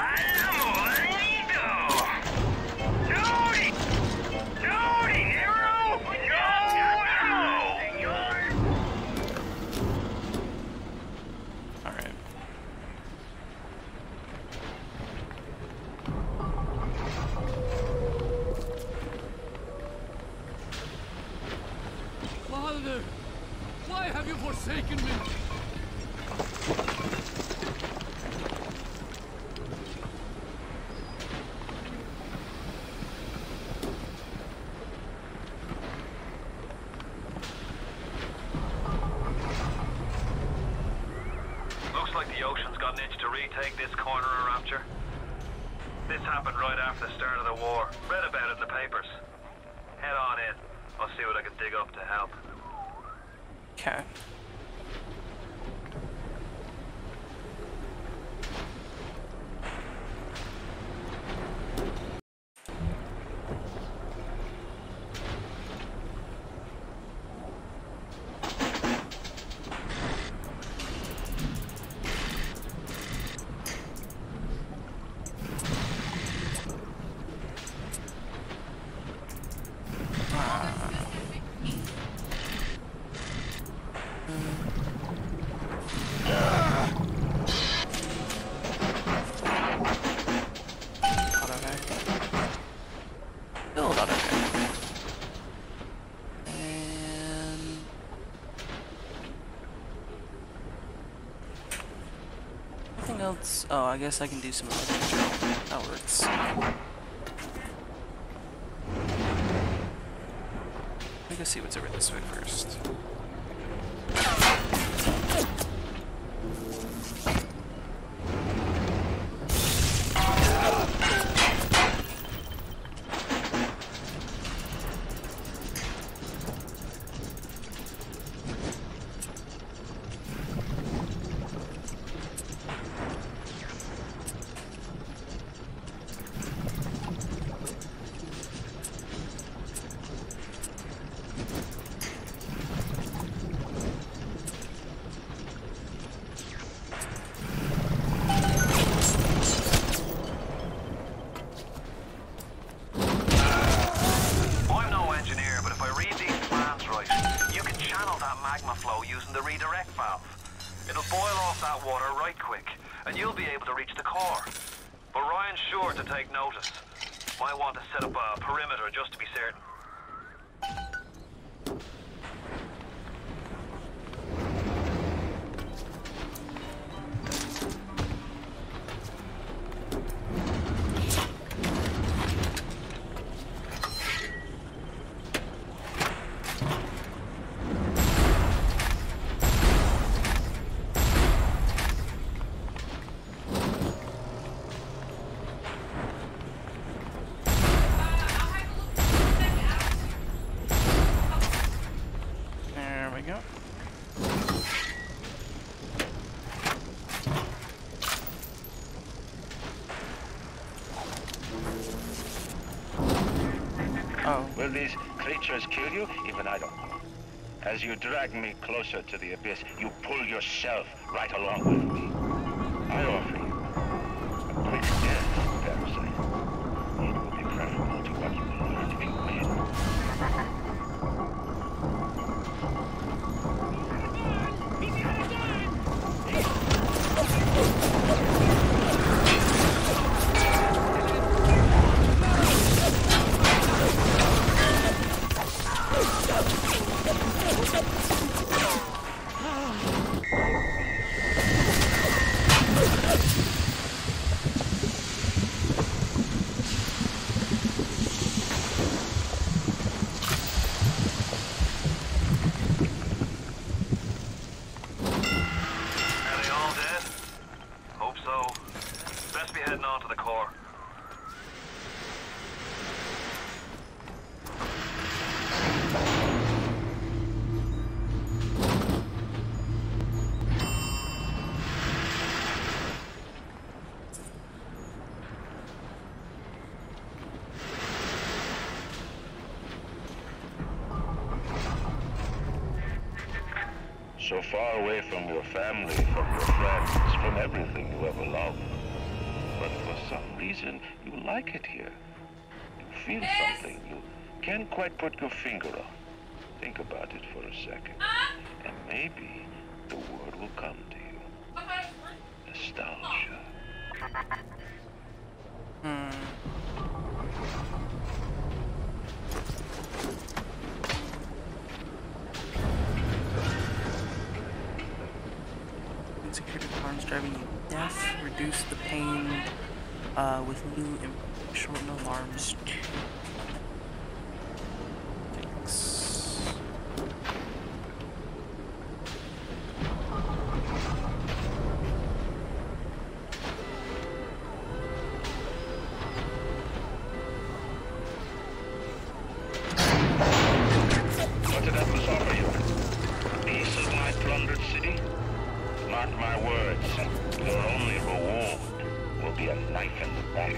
Father, why have you forsaken me? Looks like the ocean's got an itch to retake this corner of Rapture. This happened right after the start of the war. Read about it in the papers. Head on in. I'll see what I can dig up to help. Okay. Else? Oh, I guess I can do some of that. That works. Let me go see what's over this way first. using the redirect valve. It'll boil off that water right quick, and you'll be able to reach the core. But Ryan's sure to take notice. Might want to set up a perimeter just to be certain. Will these creatures kill you? Even I don't know. As you drag me closer to the abyss, you pull yourself right along with me. I offer you a quick death, Parasite. It will be preferable to what you will learn if you win. So far away from your family, from your friends, from everything you ever loved. But for some reason, you like it here. You feel something you can't quite put your finger on. Think about it for a second. And maybe the word will come to you. Nostalgia. Security alarms driving you deaf, reduce the pain with new and shorten alarms. Thanks. What did Atlas offer you? A piece of my plundered city? Mark my words, your only reward will be a knife in the back.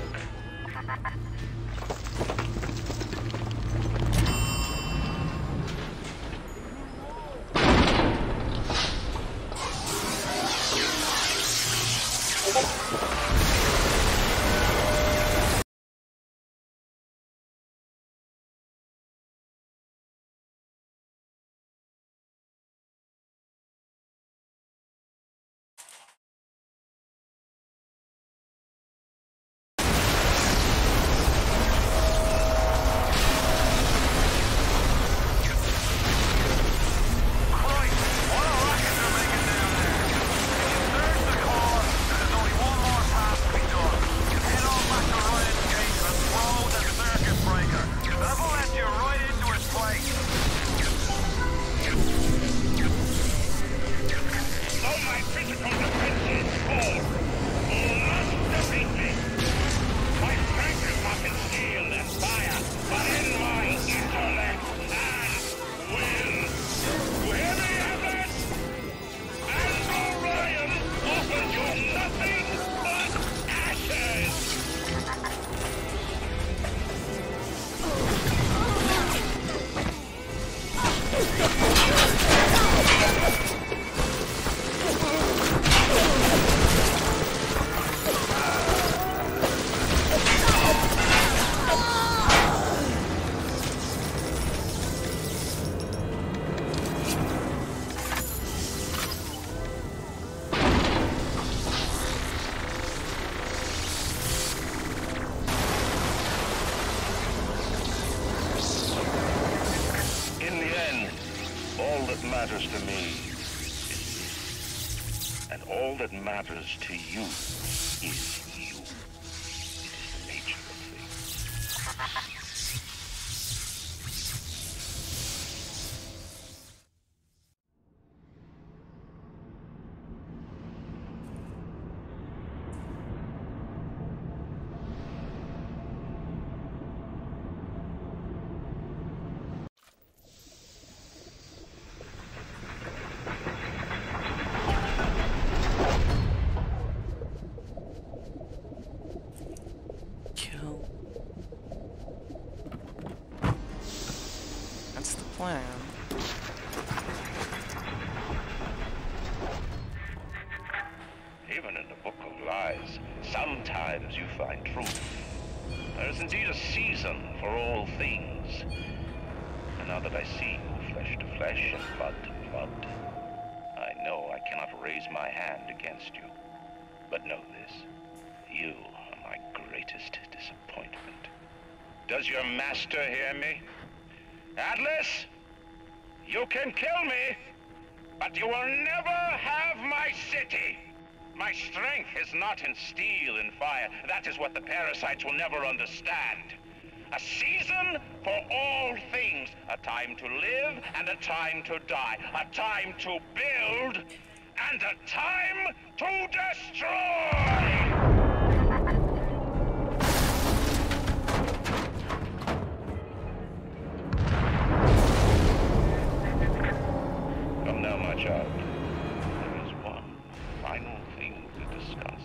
Matters to me is you. And all that matters to you is you. It is the nature of things. plan. Even in the Book of Lies, sometimes you find truth. There is indeed a season for all things. And now that I see you flesh to flesh and blood to blood, I know I cannot raise my hand against you. But know this, you are my greatest disappointment. Does your master hear me? Atlas, you can kill me, but you will never have my city. My strength is not in steel and fire. That is what the parasites will never understand. A season for all things. A time to live and a time to die. A time to build and a time to destroy! Come now, my child. There is one final thing to discuss.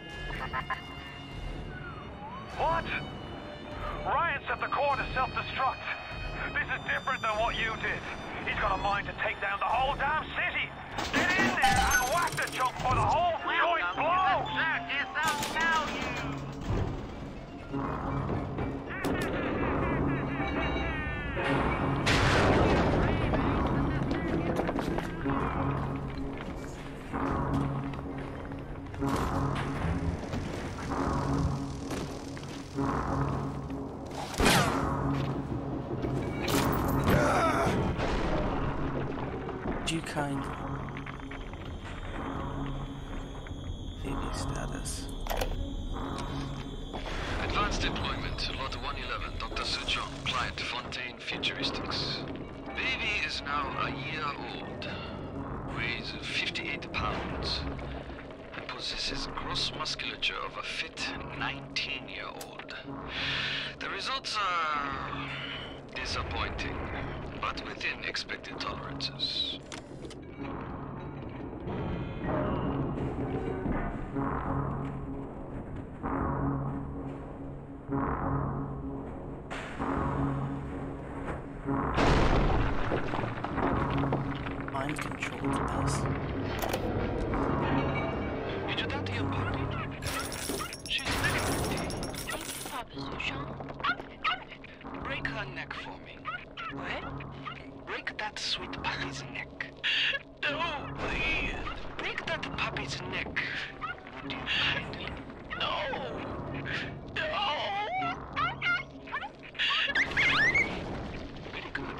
What? Ryan set the core to self-destruct. This is different than what you did. He's got a mind to take down the whole damn city. Get in there and whack the chunk for the whole joint blows! You kind baby status. Advanced deployment, Lot 111, Dr. Suchong, client Fontaine Futuristics. Baby is now a year old, weighs 58 pounds, and possesses gross musculature of a fit 19-year-old. The results are disappointing, but within expected tolerances. Mind control device. Did you talk to your puppy? She's very pretty. Papa Suchong. Break her neck for me. What? Break that sweet puppy's neck. No, please. Break that puppy's neck. Would you kindly? No. No. Very good.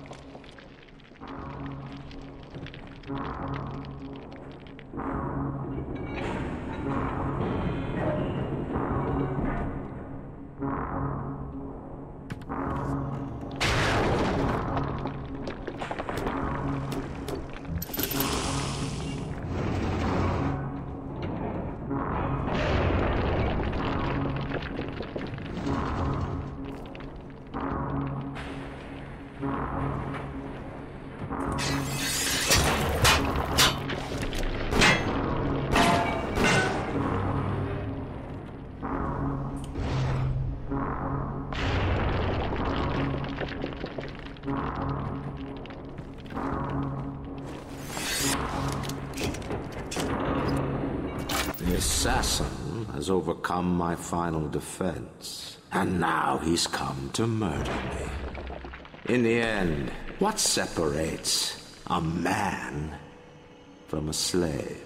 The assassin has overcome my final defense, and now he's come to murder me. In the end, what separates a man from a slave?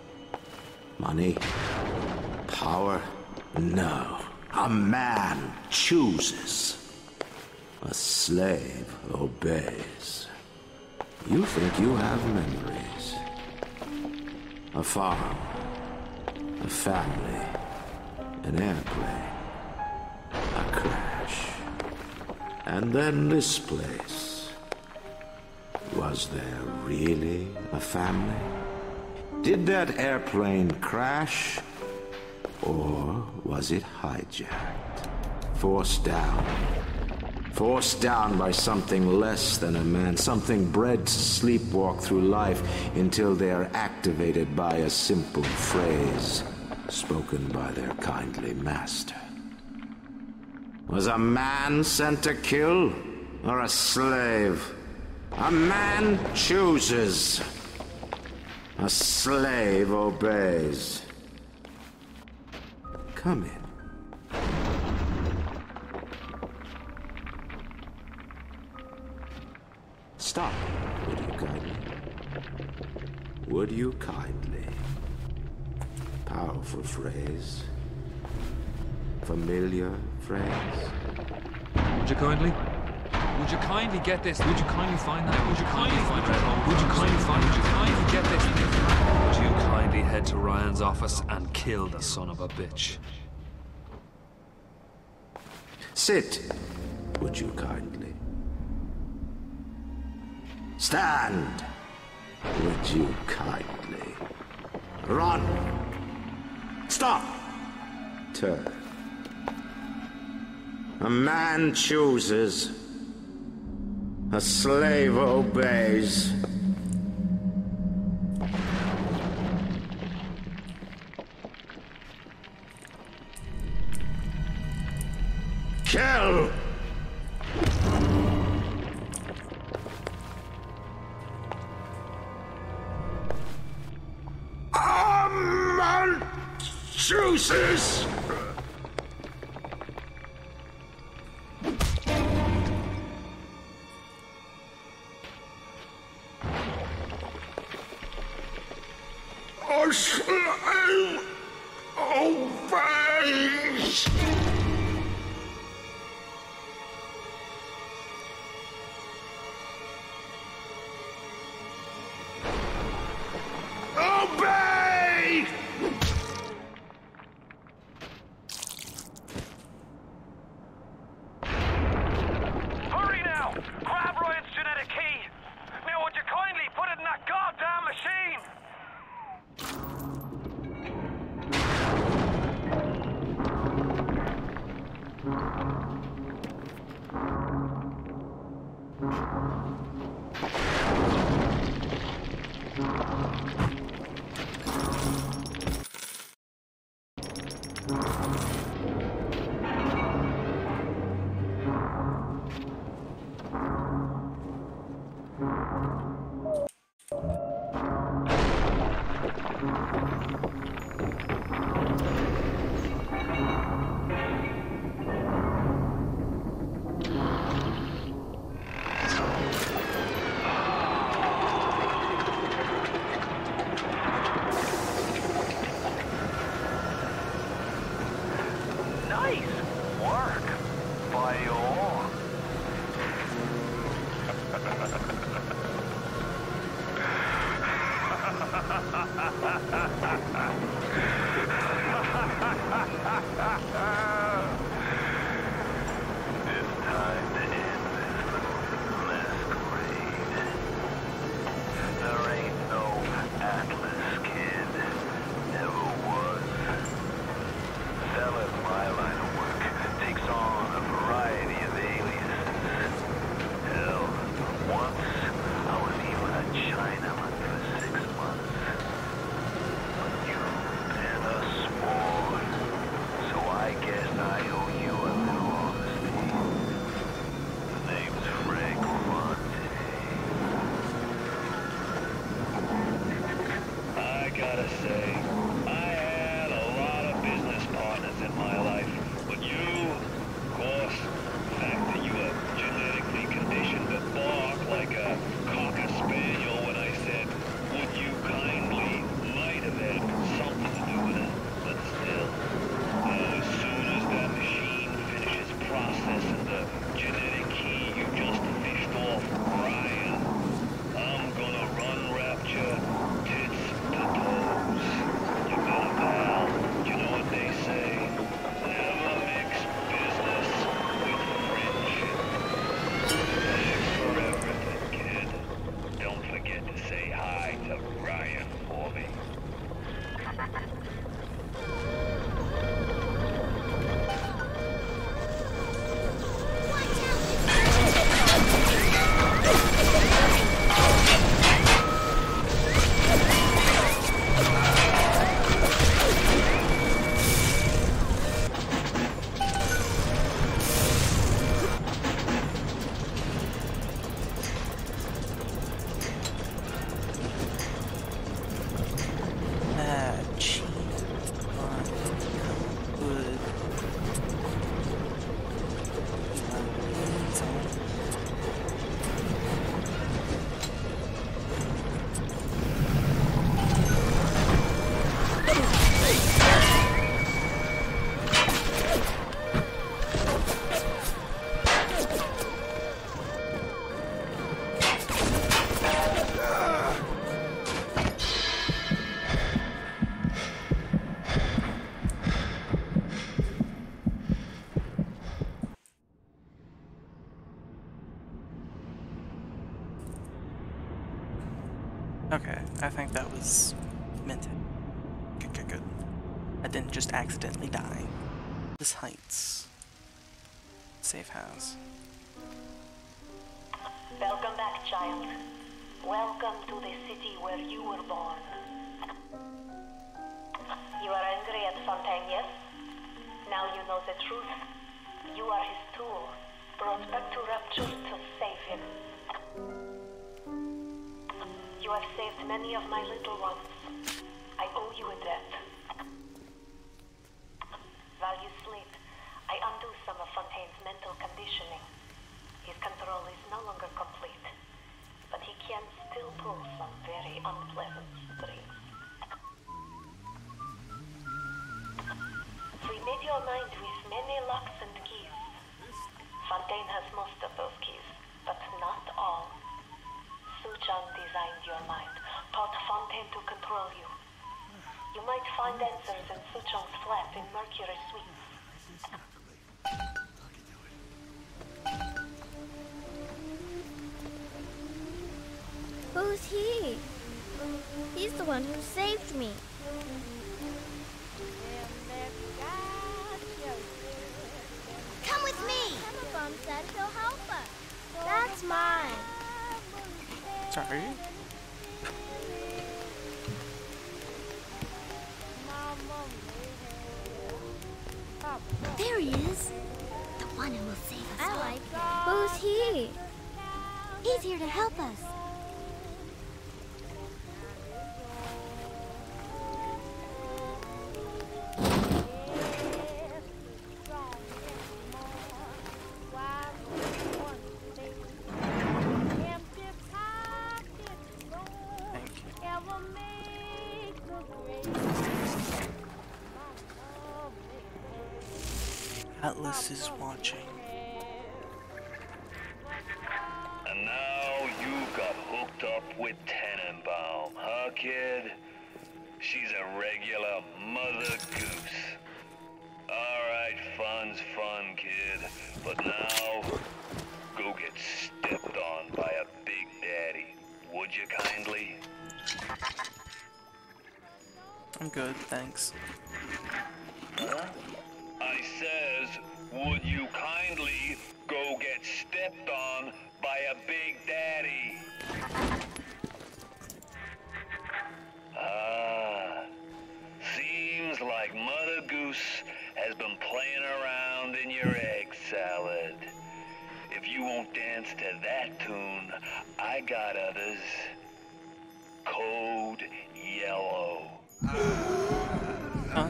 Money? Power? No. A man chooses. A slave obeys. You think you have memories. A farm. A family. An airplane. A crash. And then this place. Was there really a family? Did that airplane crash? Or was it hijacked? Forced down. Forced down by something less than a man, something bred to sleepwalk through life until they are activated by a simple phrase spoken by their kindly master. Was a man sent to kill, or a slave? A man chooses. A slave obeys. Come in. Stop, would you kindly? Would you kindly? Powerful phrase. Familiar phrase. Would you kindly? Would you kindly get this? Would you kindly find that? Would you kindly find that? Would you kindly find it? Would you kindly get this? Would you kindly head to Ryan's office and kill the son of a bitch? Sit, would you kindly? Stand, would you kindly? Run! Stop! Turn. A man chooses. A slave obeys. Kill! A man chooses! A slave obeys! Obey! Hurry now! Grab Ryan's genetic key! Now would you kindly put it in that goddamn machine? Nice work by you all. It's time to end this masquerade. There ain't no Atlas kid. Never was. Selling my line of work takes on a variety of aliases. Hell, once I was even a Chinaman for 6 months. You I think that was meant to. Good. I didn't just accidentally die. This Heights. Safe house. Welcome back, child. Welcome to the city where you were born. You are angry at Fontaine, yes? Now you know the truth. You are his tool, brought back to Rapture to save him. You have saved many of my little ones. I owe you a debt. While you sleep, I undo some of Fontaine's mental conditioning. His control is no longer complete, but he can still pull some very unpleasant strings. We made your mind with many locks and keys. Fontaine has most of those keys, but not all. Suchong designed your mind, taught Fontaine to control you. You might find answers in Suchong's flat in Mercury Suites. Who's he? He's the one who saved me. Come with me! Bum said he'll help us. That's mine. Sorry. There he is. The one who will save us all. I like that. Who's he? He's here to help us. Atlas is watching. And now you got hooked up with Tenenbaum, huh, kid? She's a regular Mother Goose. Alright, fun's fun, kid. But now, go get stepped on by a big daddy. Would you kindly? I'm good, thanks. Huh? I says, would you kindly go get stepped on by a big daddy? Ah, seems like Mother Goose has been playing around in your egg salad. If you won't dance to that tune, I got others. Code Yellow. Huh?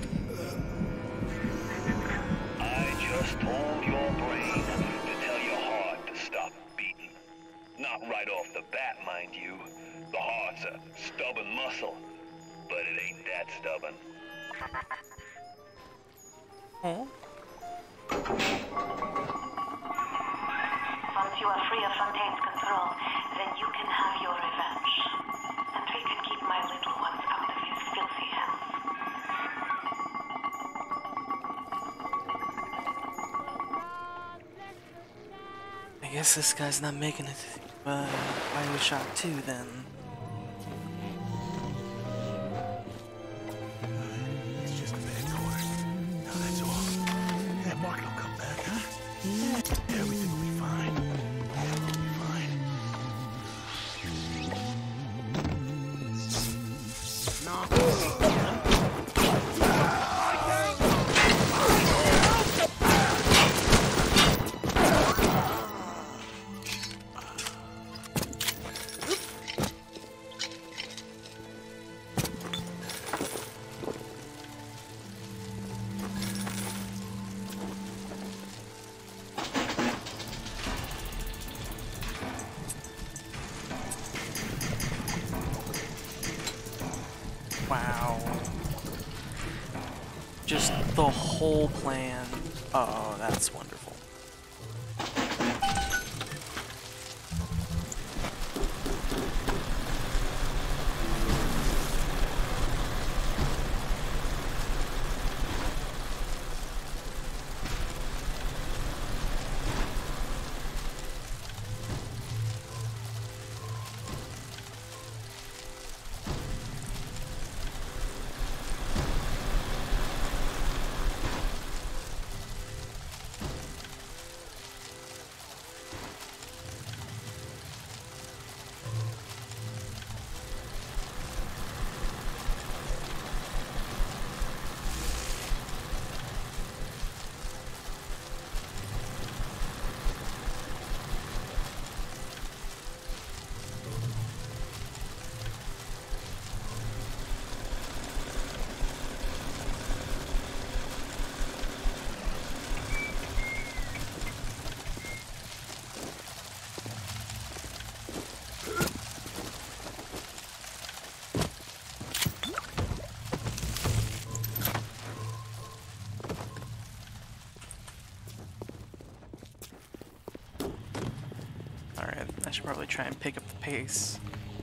Just told your brain to tell your heart to stop beating. Not right off the bat, mind you. The heart's a stubborn muscle, but it ain't that stubborn. Oh? Once you are free of Fontaine's control, then you can have your revenge. And we can keep my little ones out of his filthy hands. I guess this guy's not making it Bioshock 2 then. It's just a bad toy. Now that's all. Yeah, Mark will come back, huh? Everything will be fine. Everything will be fine. Wow. Just the whole plan. Oh, that's wonderful. should probably try and pick up the pace.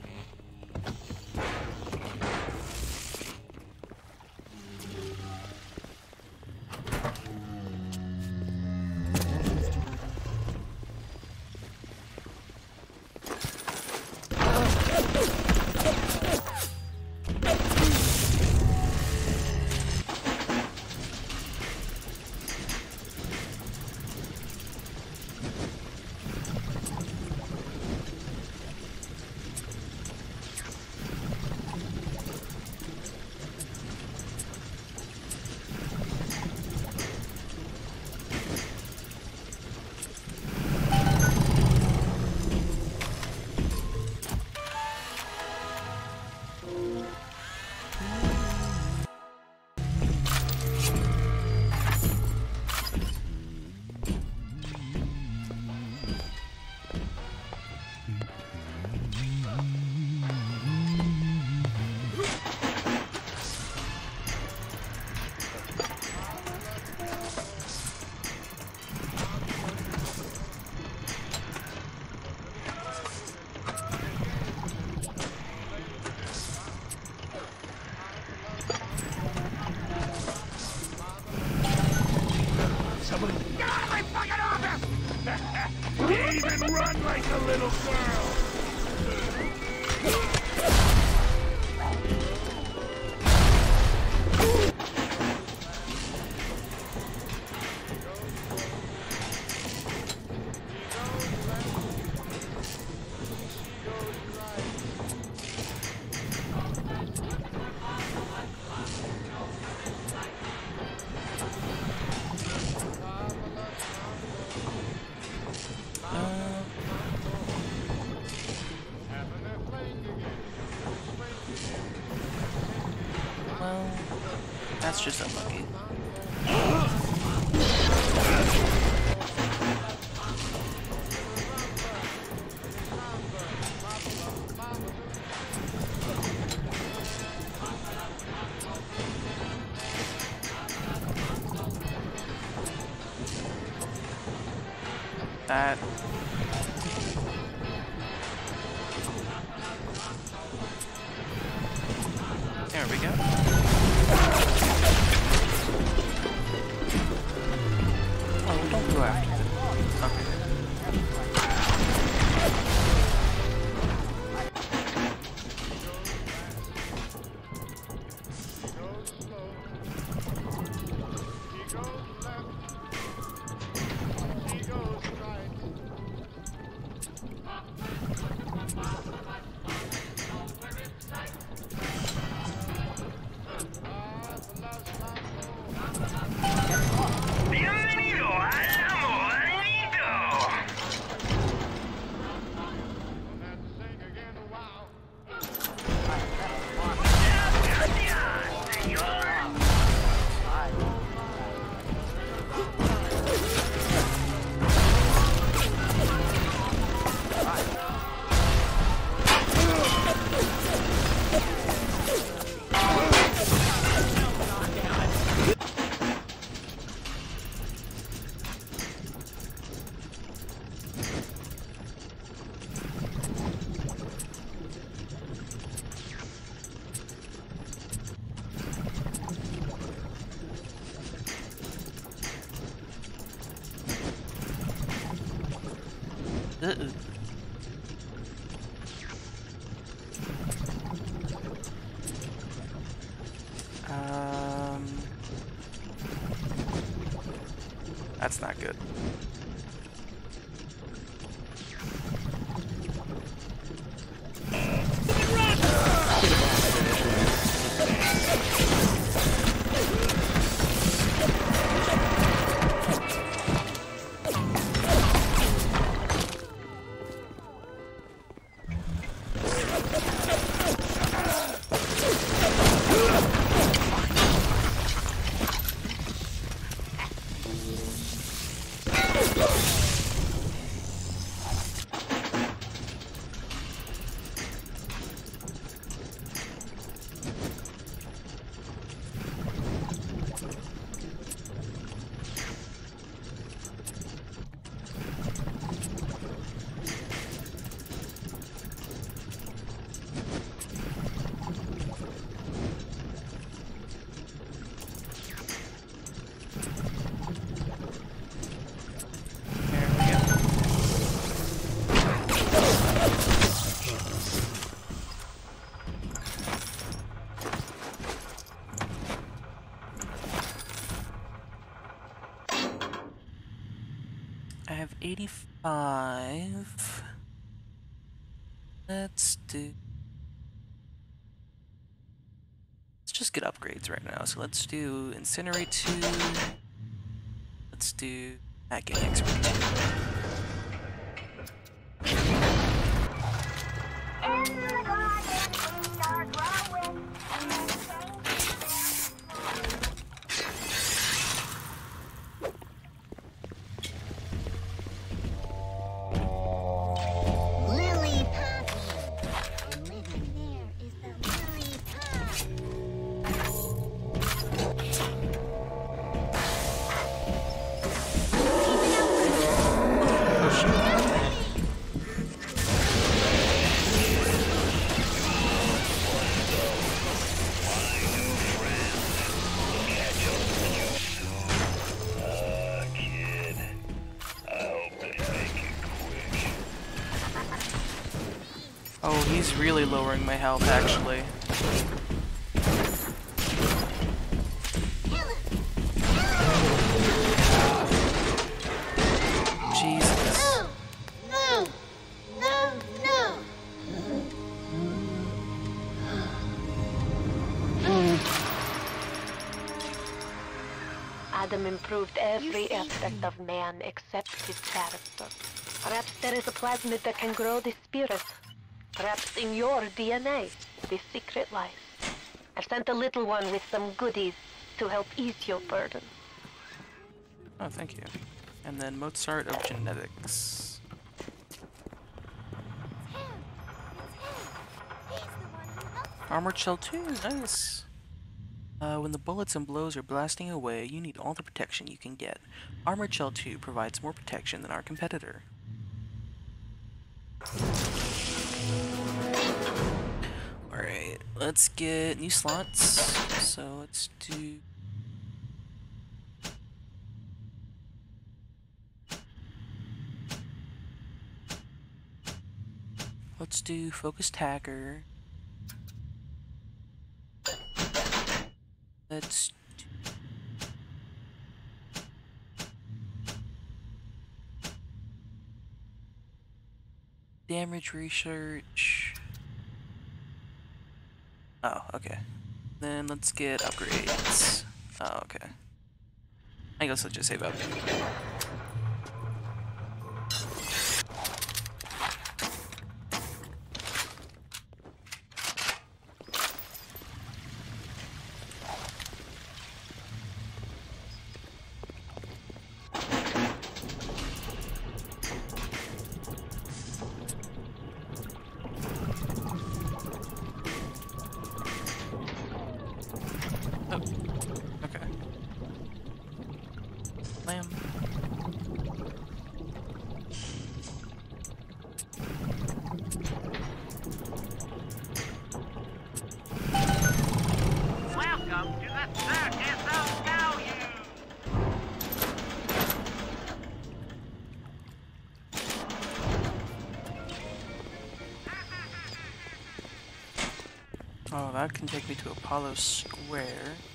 Even run like a little girl! Well, that's just unlucky. That... There we go. Oh, don't go after it. Okay. That's not good. I have 85. Let's just get upgrades right now. So let's do Incinerate 2. Let's do Hacking Expert 2. Oh, he's really lowering my health, actually. Jesus. No! No! No! Adam improved every aspect of man except his character. Perhaps there is a plasmid that can grow the spirit. Perhaps in your DNA, the secret lies. I've sent a little one with some goodies to help ease your burden. Oh, thank you. And then Mozart of Genetics. Armored Shell 2, nice. When the bullets and blows are blasting away, you need all the protection you can get. Armored Shell 2 provides more protection than our competitor. Alright, let's get new slots. So let's do... Let's do Focused Hacker. Let's do... Damage Research. Oh, okay. Then let's get upgrades. Oh, okay. I guess let's just save up. Welcome to the Circus of Value! Oh, that can take me to Apollo Square.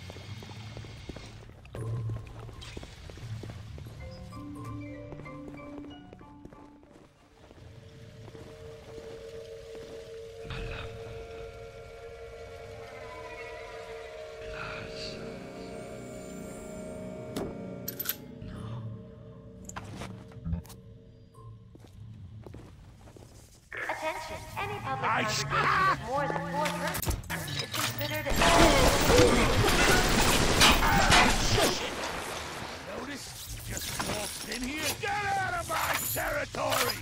Attention, any public congregation with more than 4 persons is considered Notice? Just walked in here. Get out of my territory!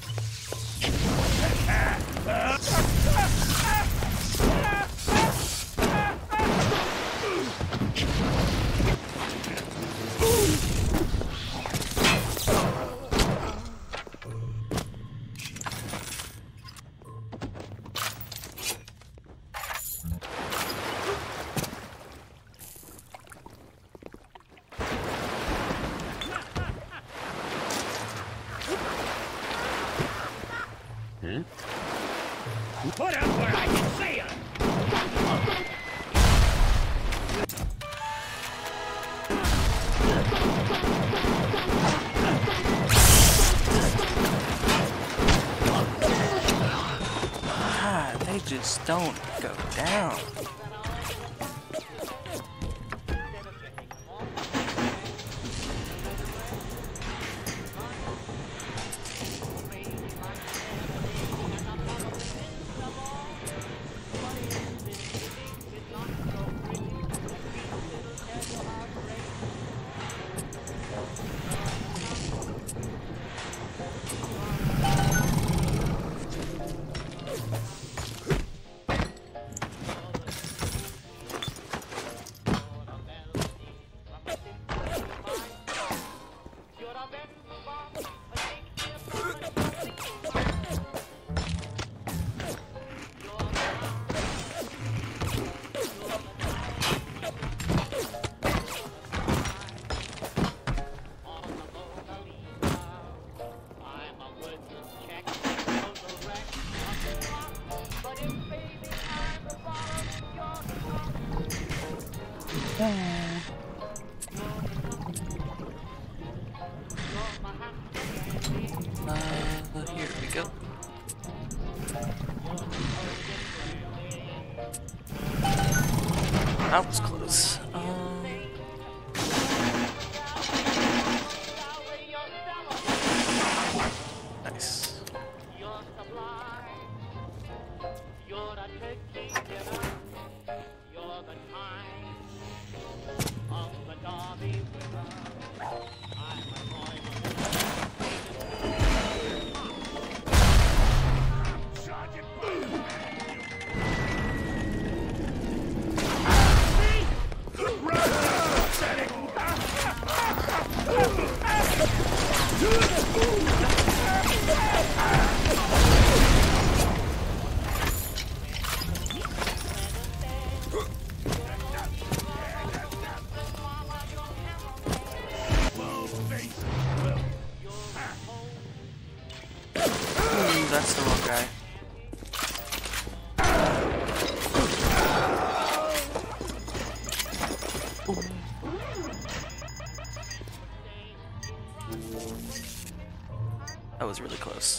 Put him where I can see him! just don't go down. Here we go. That was close. Nice. That's the wrong guy. Ooh. That was really close.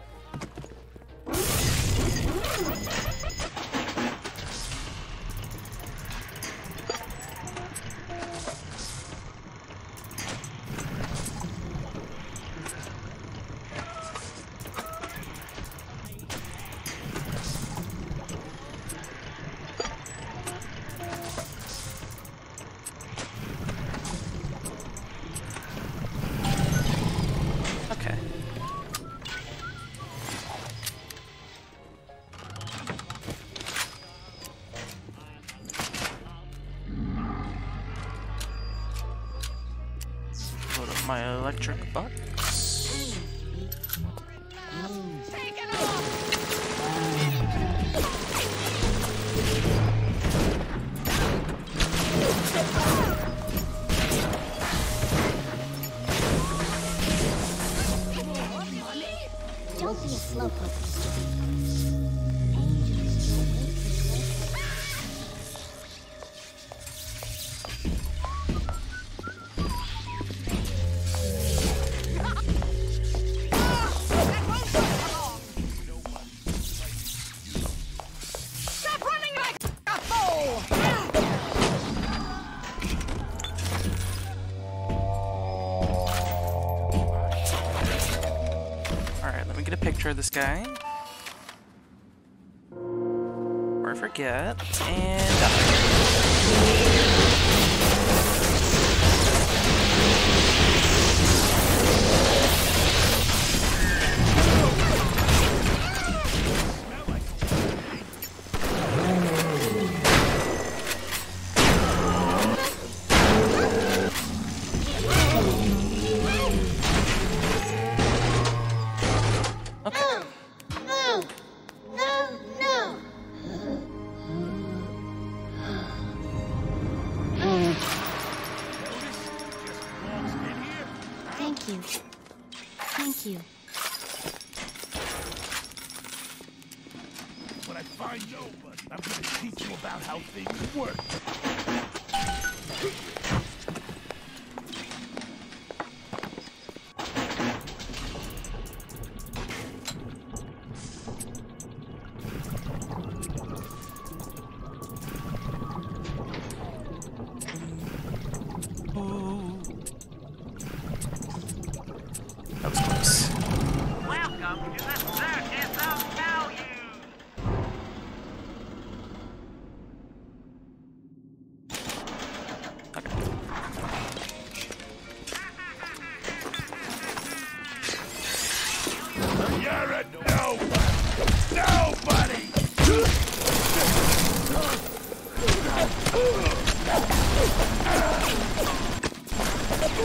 Okay. Load up my electric box. Don't be a slowpoke. Stop running like a fool! Alright, let me get a picture of this guy. Or I forget. And Thank you. Thank you. When I find nobody, I'm gonna teach you about how things work.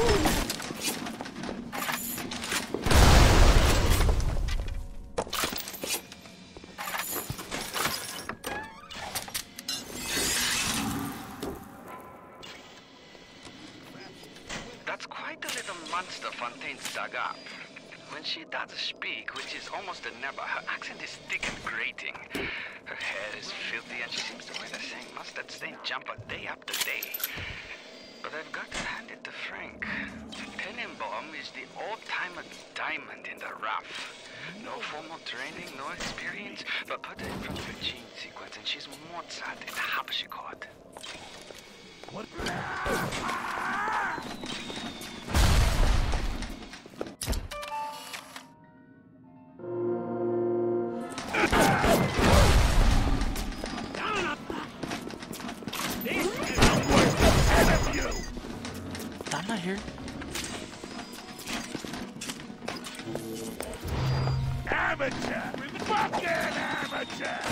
That's quite a little monster Fontaine's dug up. When she does speak, which is almost a never, her accent is thick and grating. Her hair is filthy and she seems to wear the same mustard-stained jumper day after day. But I've got to hand it to Frank. Tenenbaum is the old-timer diamond in the rough. No formal training, no experience, but put her in front of a gene sequence and she's Mozart in the harpsichord. What? I'm not here. Amateur! Fucking amateur!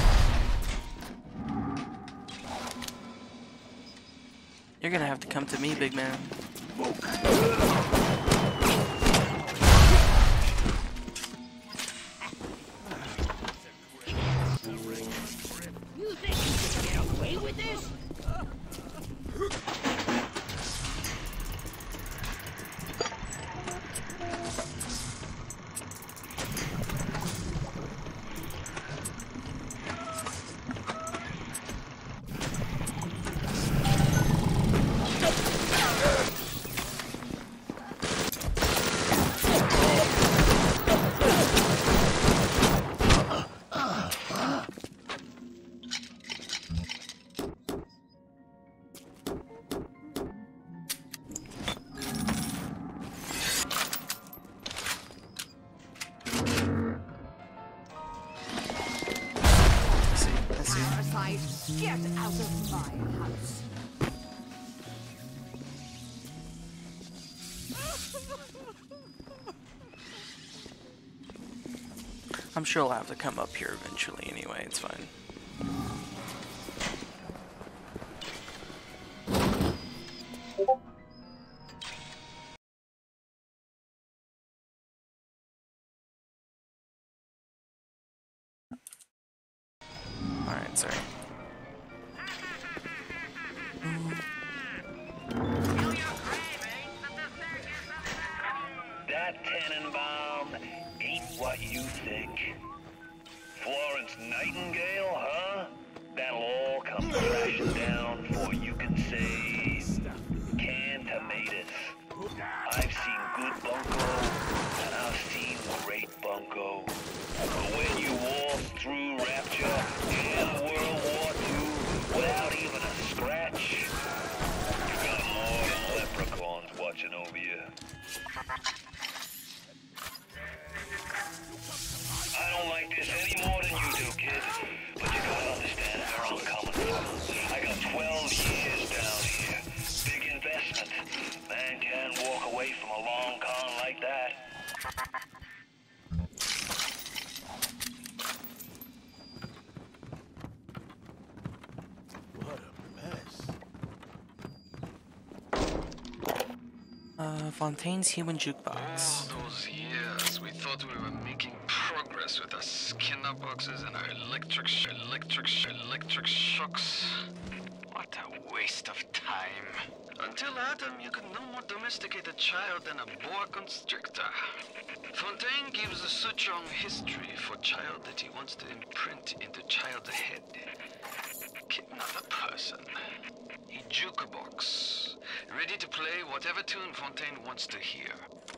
You're gonna have to come to me, big man. You think you can get away with this? Get out of my house. I'm sure I'll have to come up here eventually anyway, it's fine. Alright, sorry. That Tenenbaum ain't what you think. Florence Nightingale, huh? That'll all come crashing down before you can say canned tomatoes. I've seen good bunco, and I've seen great bunco. But when you walk through Rapture in World War II without even a scratch, you've got more than leprechauns watching over you. I don't like this any more than you do, kid. But you gotta understand where I'm coming from. I got 12 years down here. Big investment. Man can't walk away from a long con like that. What a mess. Fontaine's Human Jukebox. All those years, we thought we were making progress with our Skinner boxes and our electric shocks. What a waste of time. Until Adam, you could no more domesticate a child than a boa constrictor. Fontaine gives a Suchong history for child that he wants to imprint into child's head. Kid, not a person. A jukebox, ready to play whatever tune Fontaine wants to hear.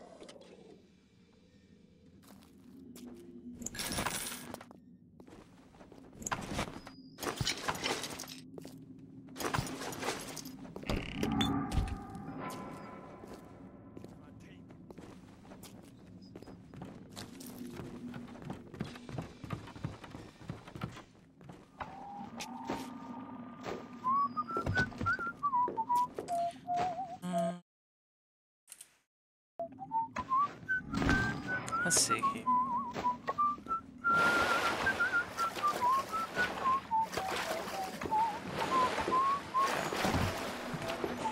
Let's see.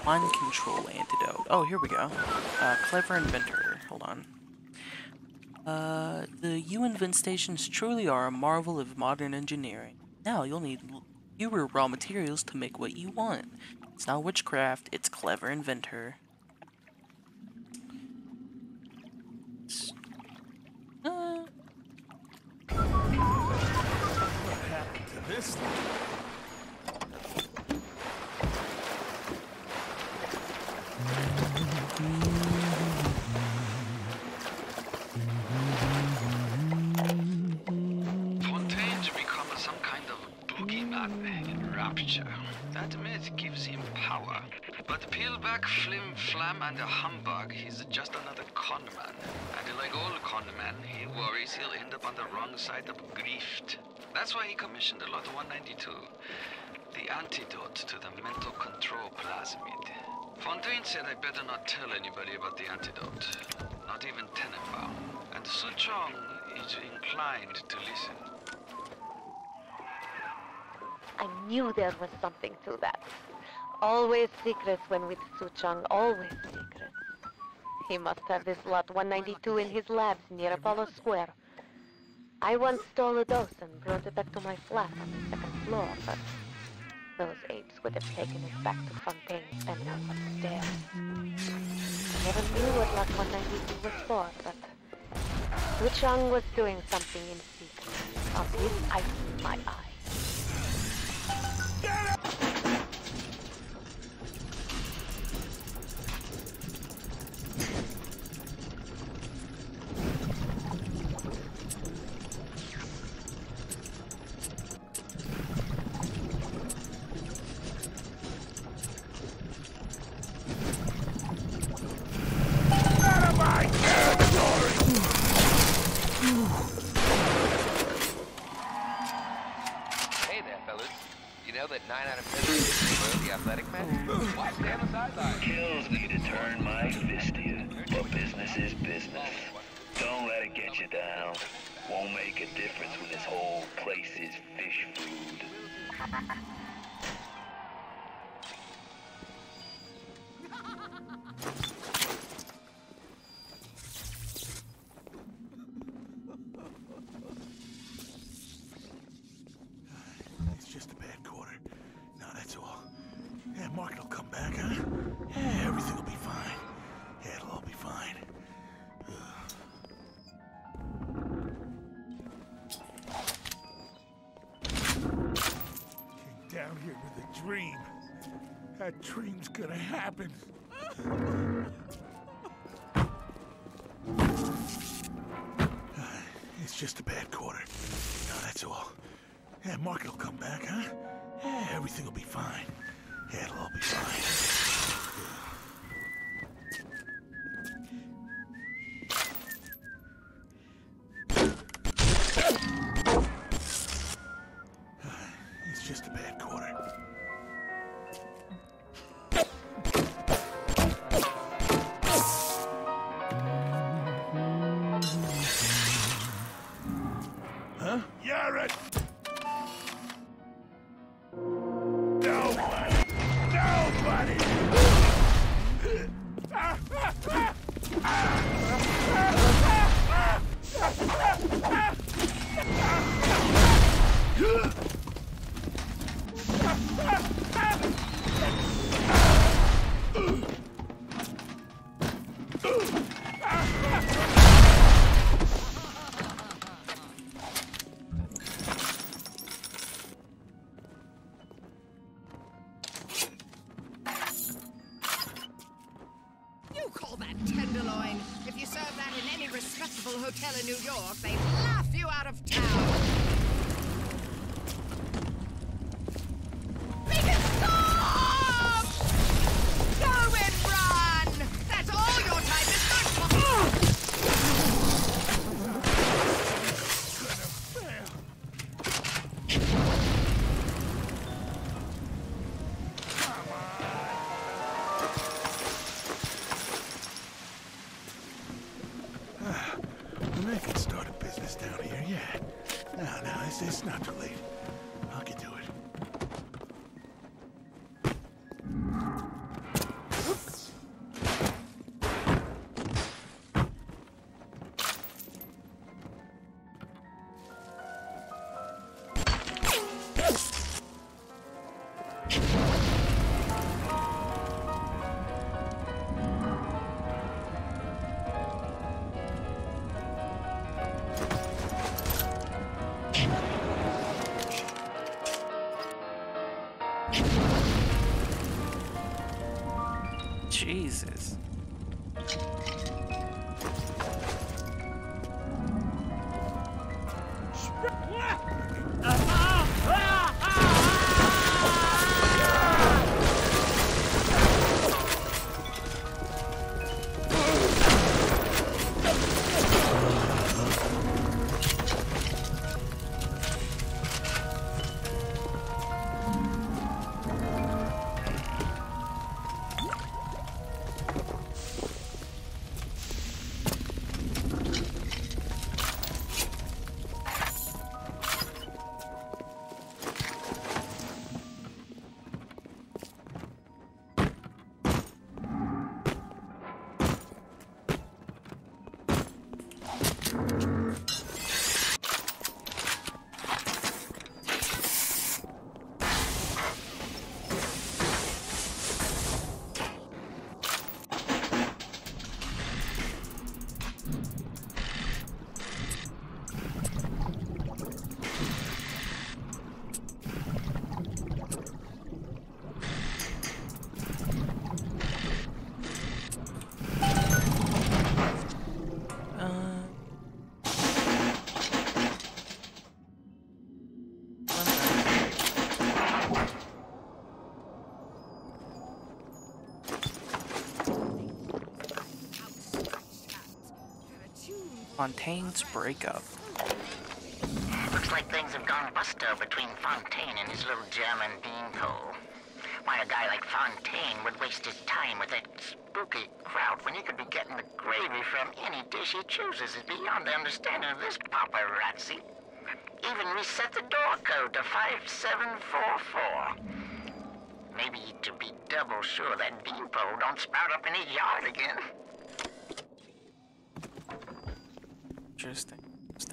Mind control antidote. Oh, here we go. Clever inventor. Hold on. The U-Invent stations truly are a marvel of modern engineering. Now you'll need fewer raw materials to make what you want. It's not witchcraft, it's clever inventor. What happened to this thing? Fontaine to become some kind of boogeyman in Rapture. That myth gives him power. But peel back Flim Flam and a humbug, he's just another conman. And like all conmen, he worries he'll end up on the wrong side of grift. That's why he commissioned Lot 192. The antidote to the mental control plasmid. Fontaine said I better not tell anybody about the antidote. Not even Tenenbaum. And Suchong is inclined to listen. I knew there was something to that. Always secrets when with Suchong, always secrets. He must have this Lot 192 in his labs near Apollo Square. I once stole a dose and brought it back to my flat on the second floor, but those apes would have taken it back to Fontaine's penthouse upstairs. I never knew what Lot 192 was for, but Suchong was doing something in secret. Of this I see my eye. Hey there, fellas. You know that 9 out of 10 is the athletic man? Why stay on the sideline? Kills me to turn my fist to you, but business is business. Don't let it get you down. Won't make a difference when this whole place is fish food. It's just a bad quarter. No, that's all. Yeah, Market will come back, huh? Yeah, everything will be fine. Yeah, it'll all be fine. Came down here with a dream. That dream's gonna happen. It's just a bad quarter. No, that's all. Yeah, Market will come back, huh? Yeah, everything will be fine. Yeah, it'll all be fine. It's just a bad quarter. Huh? Yared! Nobody! Nobody! You call that tenderloin? If you serve that in any respectable hotel in New York, they laugh you out of town. Make it stop! Go and run! That's all your time is good for. I could start a business down here, yeah. No, it's not too late. I can do it. prices. Fontaine's breakup. Looks like things have gone busto between Fontaine and his little German beanpole. Why a guy like Fontaine would waste his time with that spooky crowd when he could be getting the gravy from any dish he chooses is beyond the understanding of this paparazzi. Even reset the door code to 5744. Maybe to be double sure that beanpole don't sprout up in his yard again. Interesting.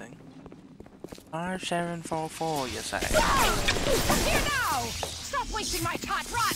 5744, you say? Here now! Stop wasting my time! Run!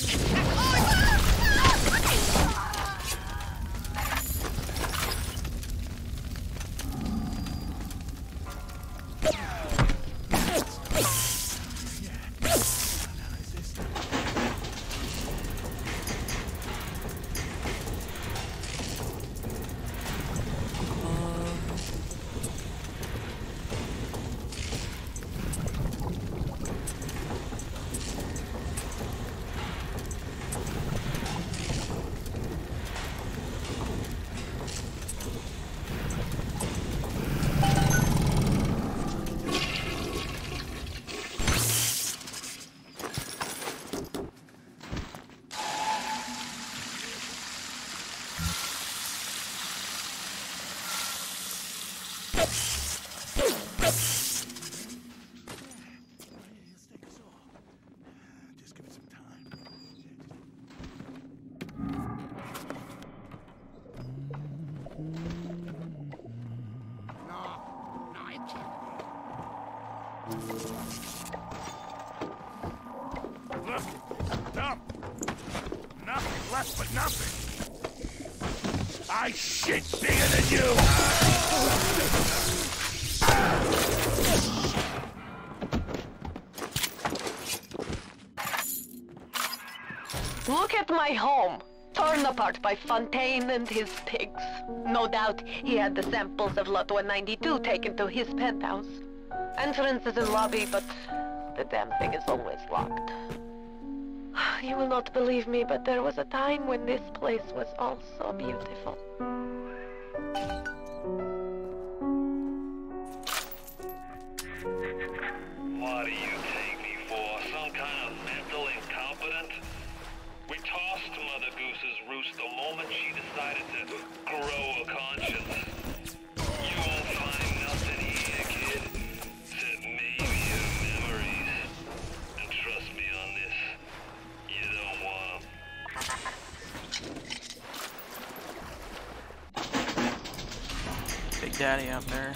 Look, dump. Nothing left but nothing. I shit bigger than you. Look at my home. Torn apart by Fontaine and his pigs. No doubt he had the samples of Lot 192 taken to his penthouse. Entrance is in lobby, but the damn thing is always locked. You will not believe me, but there was a time when this place was all so beautiful. What do you take me for? Some kind of mental incompetent? We tossed Mother Goose's roost the moment she decided to grow a conscience. You won't find nothing here, kid, except maybe your memories. And trust me on this, you don't want them. Big Daddy out there.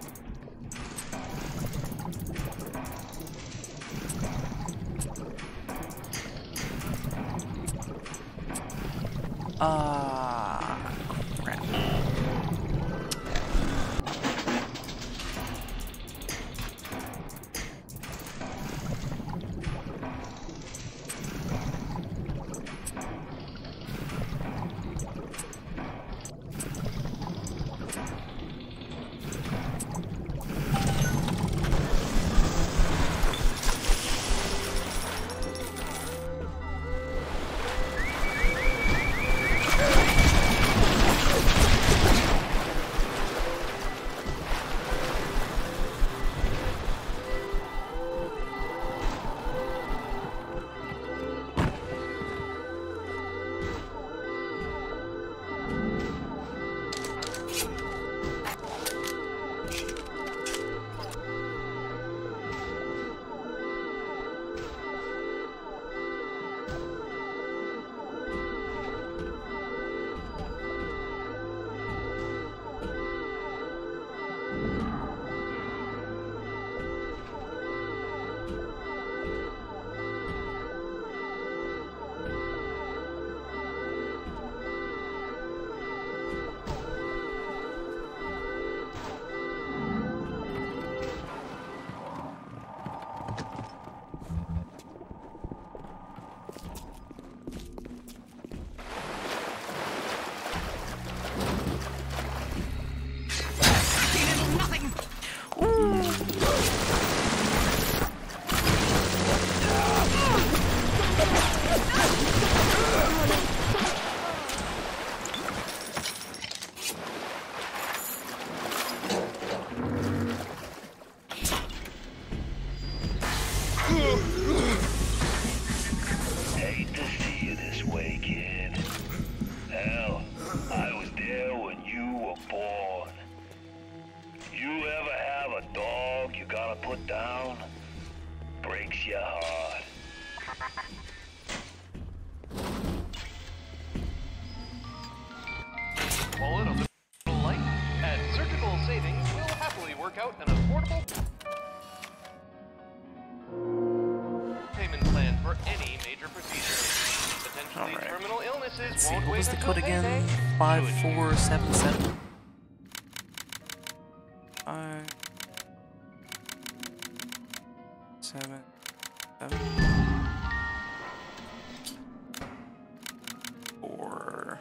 Crap. were born. You ever have a dog you gotta put down? Breaks your heart. Pull it a little light, and surgical savings will happily work out an affordable payment plan for any major procedure. Potentially terminal illnesses Let's see, won't what wait was the until code again? payday. 5477. 5 7 7 4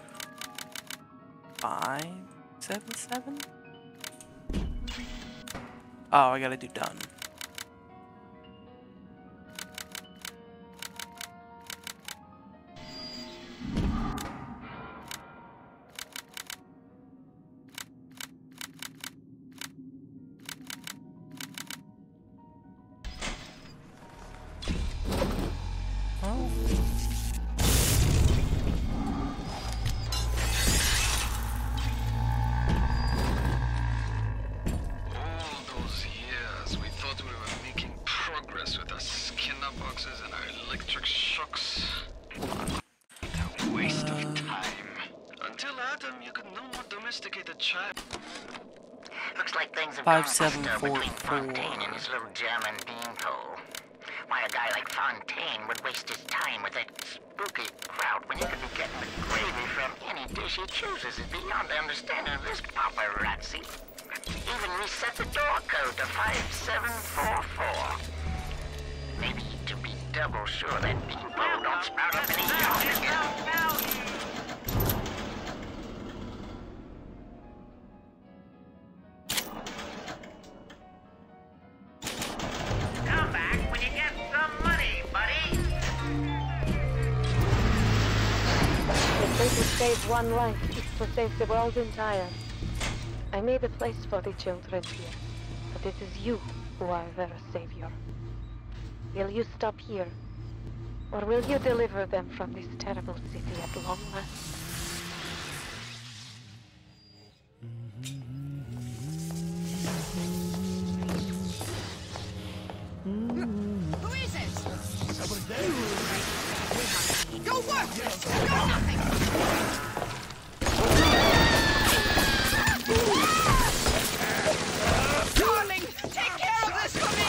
5 7 7. Oh, I gotta do done. Looks like things have 5744. between Fontaine and his little German beanpole. Why a guy like Fontaine would waste his time with that spooky crowd when he could be getting the gravy from any dish he chooses is beyond the understanding of this paparazzi. Even reset the door code to 5744. Maybe to be double sure that beanpole don't sprout up in his yard again. Come back when you get some money, buddy. If they could save one life, it's to save the world entire. I made a place for the children here, but it is you who are their savior. Will you stop here, or will you deliver them from this terrible city at long last? Who is it? Someone there? Go work! Go nothing! Darling, take care of this for me!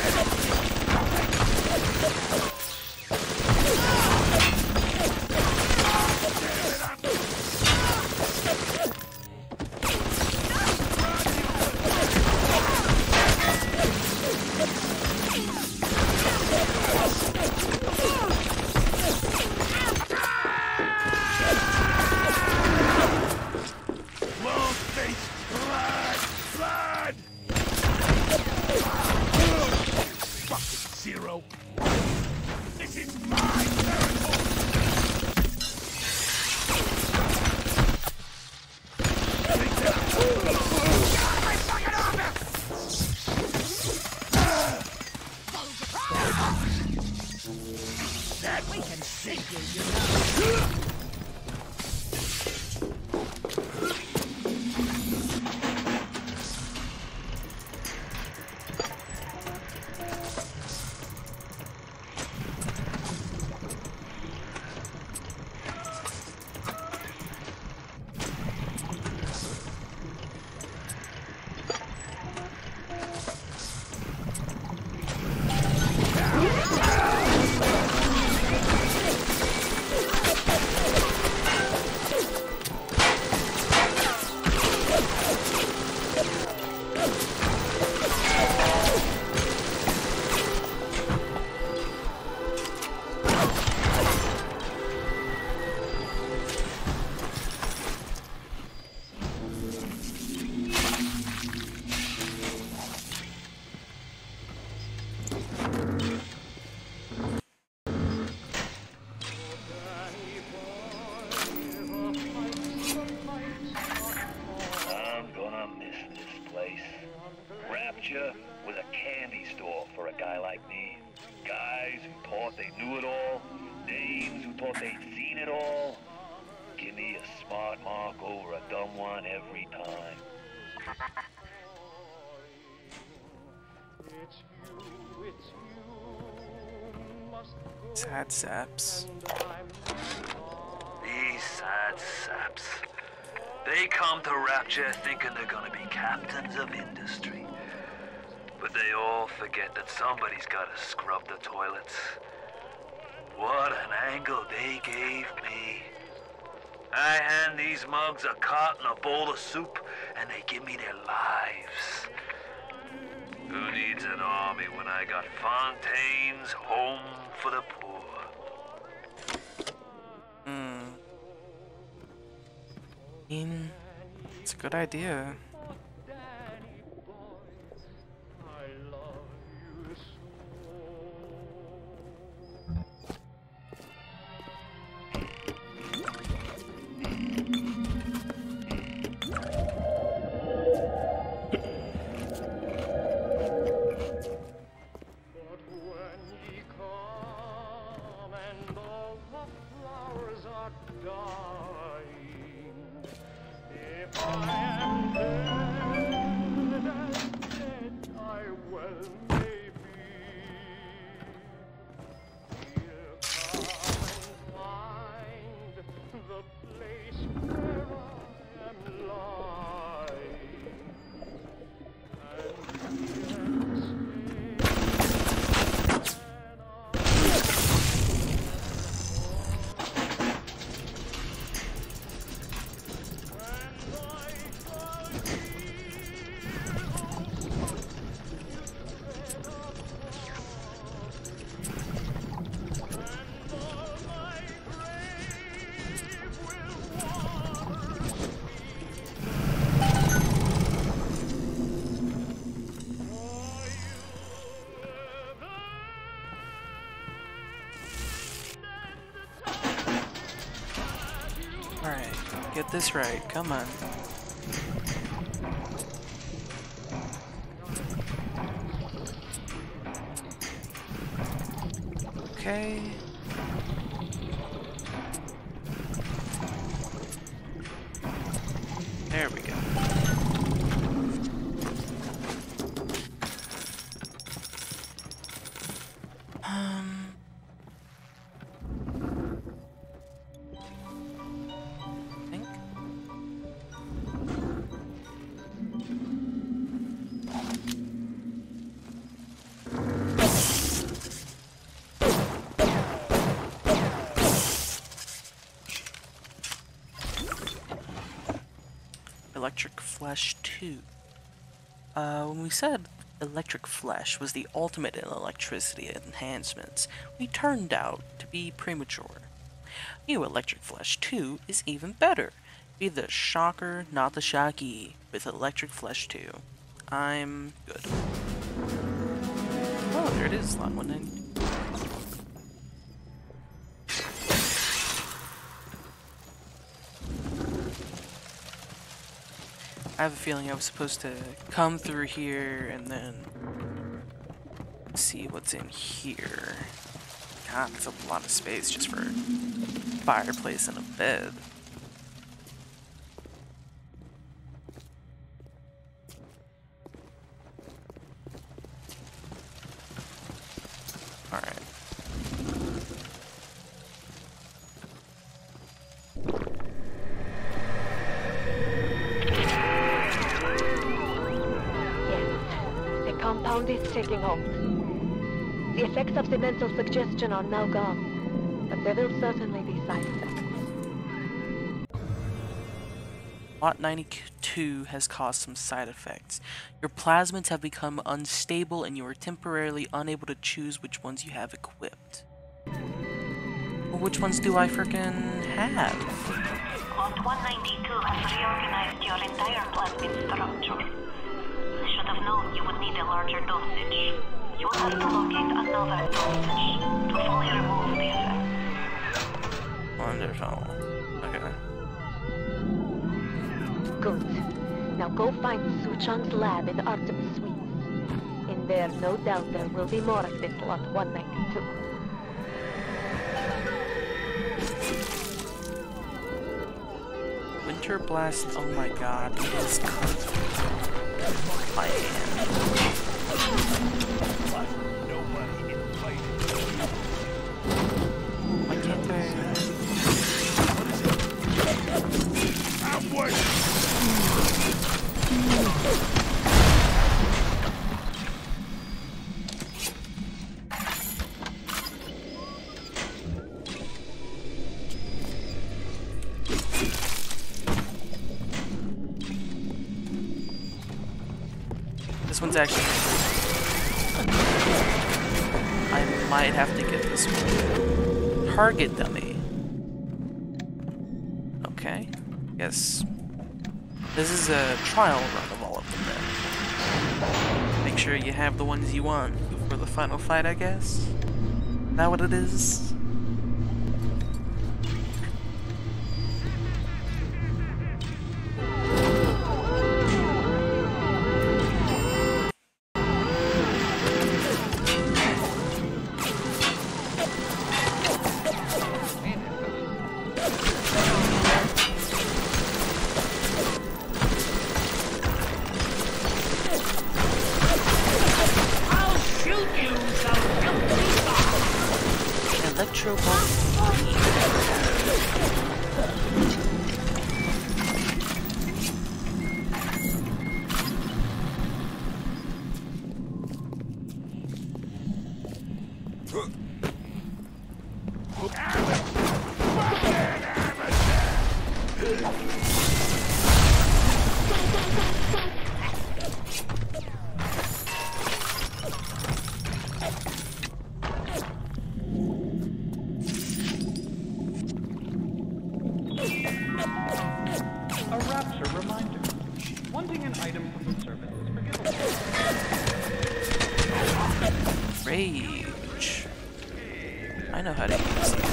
Long-faced blood! Blood! Fucking Zero! This is my territory! That we can sink you, I'm gonna miss this place. Rapture was a candy store for a guy like me. Guys who thought they knew it all, dames who thought they'd seen it all. give me a smart mark over a dumb one every time. Sad saps. These sad saps. They come to Rapture thinking they're gonna be captains of industry. But they all forget that somebody's gotta scrub the toilets. What an angle they gave me. I hand these mugs a cot and a bowl of soup, and they give me their lives. Who needs an army when I got Fontaine's Home for the Poor? It's a good idea. Alright, get this right, come on. Okay. There we go. Electric Flesh 2. When we said Electric Flesh was the ultimate in electricity enhancements, we turned out to be premature. New Electric Flesh 2 is even better. Be the shocker, not the shocky, with Electric Flesh 2. I'm good. Oh, there it is, slot 190. I have a feeling I was supposed to come through here and then see what's in here. God, that's a lot of space just for a fireplace and a bed. Alright. Compound is taking hold. The effects of the mental suggestion are now gone, but there will certainly be side effects. Lot 92 has caused some side effects. Your plasmids have become unstable and you are temporarily unable to choose which ones you have equipped. Well, which ones do I frickin' have? Lot 192 has reorganized your entire plasmid structure. Should have known you would need a larger dosage. You will have to locate another dosage to fully remove the effect. Wonderful. Okay. Good. Now go find Suchong's lab in Artemis Suites. In there, no doubt there will be more of this Lot 192. Splinter Blast, oh my god, it is my hand. Why can't I'm waiting. This one's actually... I might have to get this one. Target dummy. Okay. Guess... This is a trial run of all of them then. Make sure you have the ones you want for the final fight, I guess? Is that what it is? Electro A rapture reminder. Wanting an item from the service is forgivable. Rage. I know how to use it.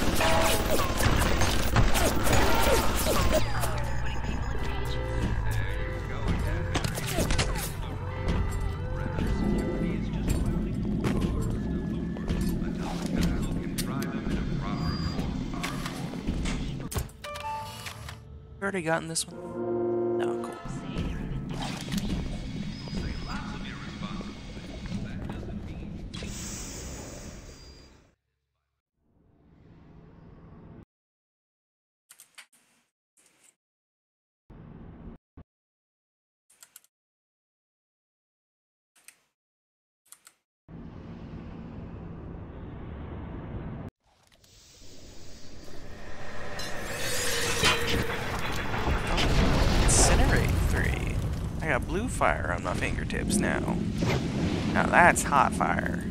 Already gotten this one? No, cool. I got blue fire on my fingertips now. Now that's hot fire.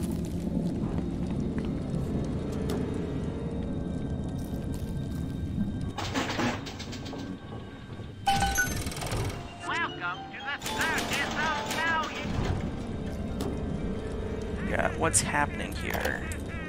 Welcome to the circus of value. Yeah, what's happening here?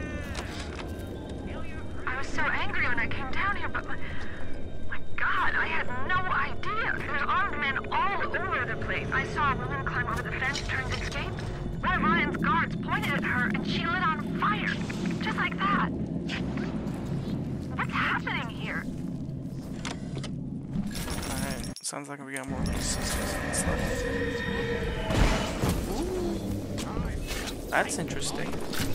I was so angry when I came down here, but my God, I had no idea. There's armed men all over the place. I saw a woman climb over the fence, turn to escape. One of Ryan's guards pointed at her, and she lit on fire. Just like that. What's happening here? Alright, sounds like we got more systems in this level. That's interesting.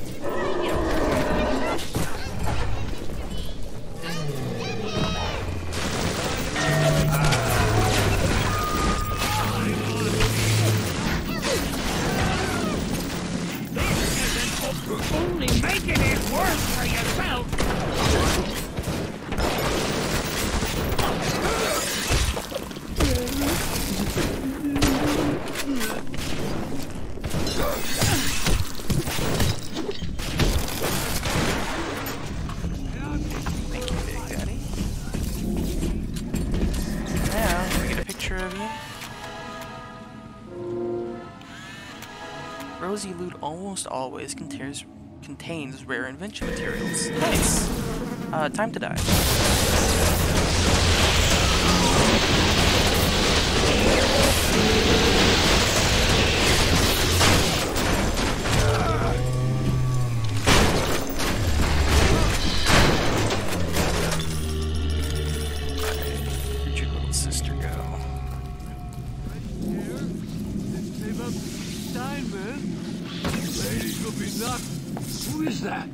Only making it worse for yourself. Thank you, Big Daddy. Now, can we get a picture of you? Rosy loot almost always contains rare invention materials. Nice! Time to die. mind, man. Lady could be nothing. Who is that?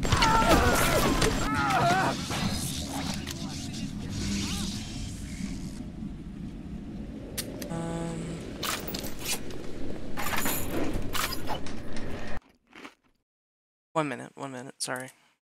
One minute, sorry.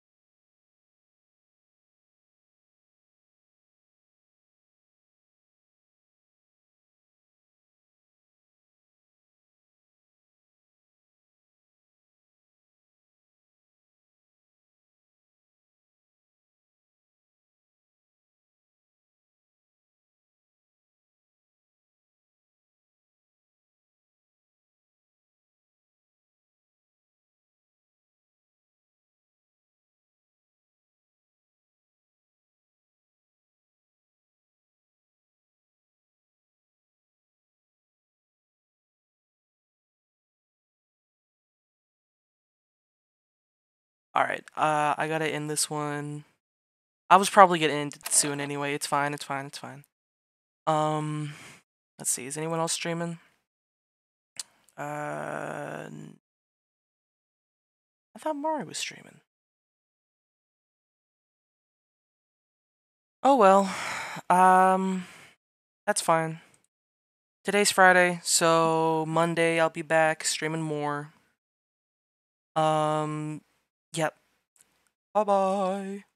Alright, I gotta end this one. I was probably gonna end it soon anyway. It's fine, it's fine, it's fine. Let's see, is anyone else streaming? I thought Mari was streaming. Oh well, that's fine. Today's Friday, so Monday I'll be back streaming more. Yep. Bye-bye.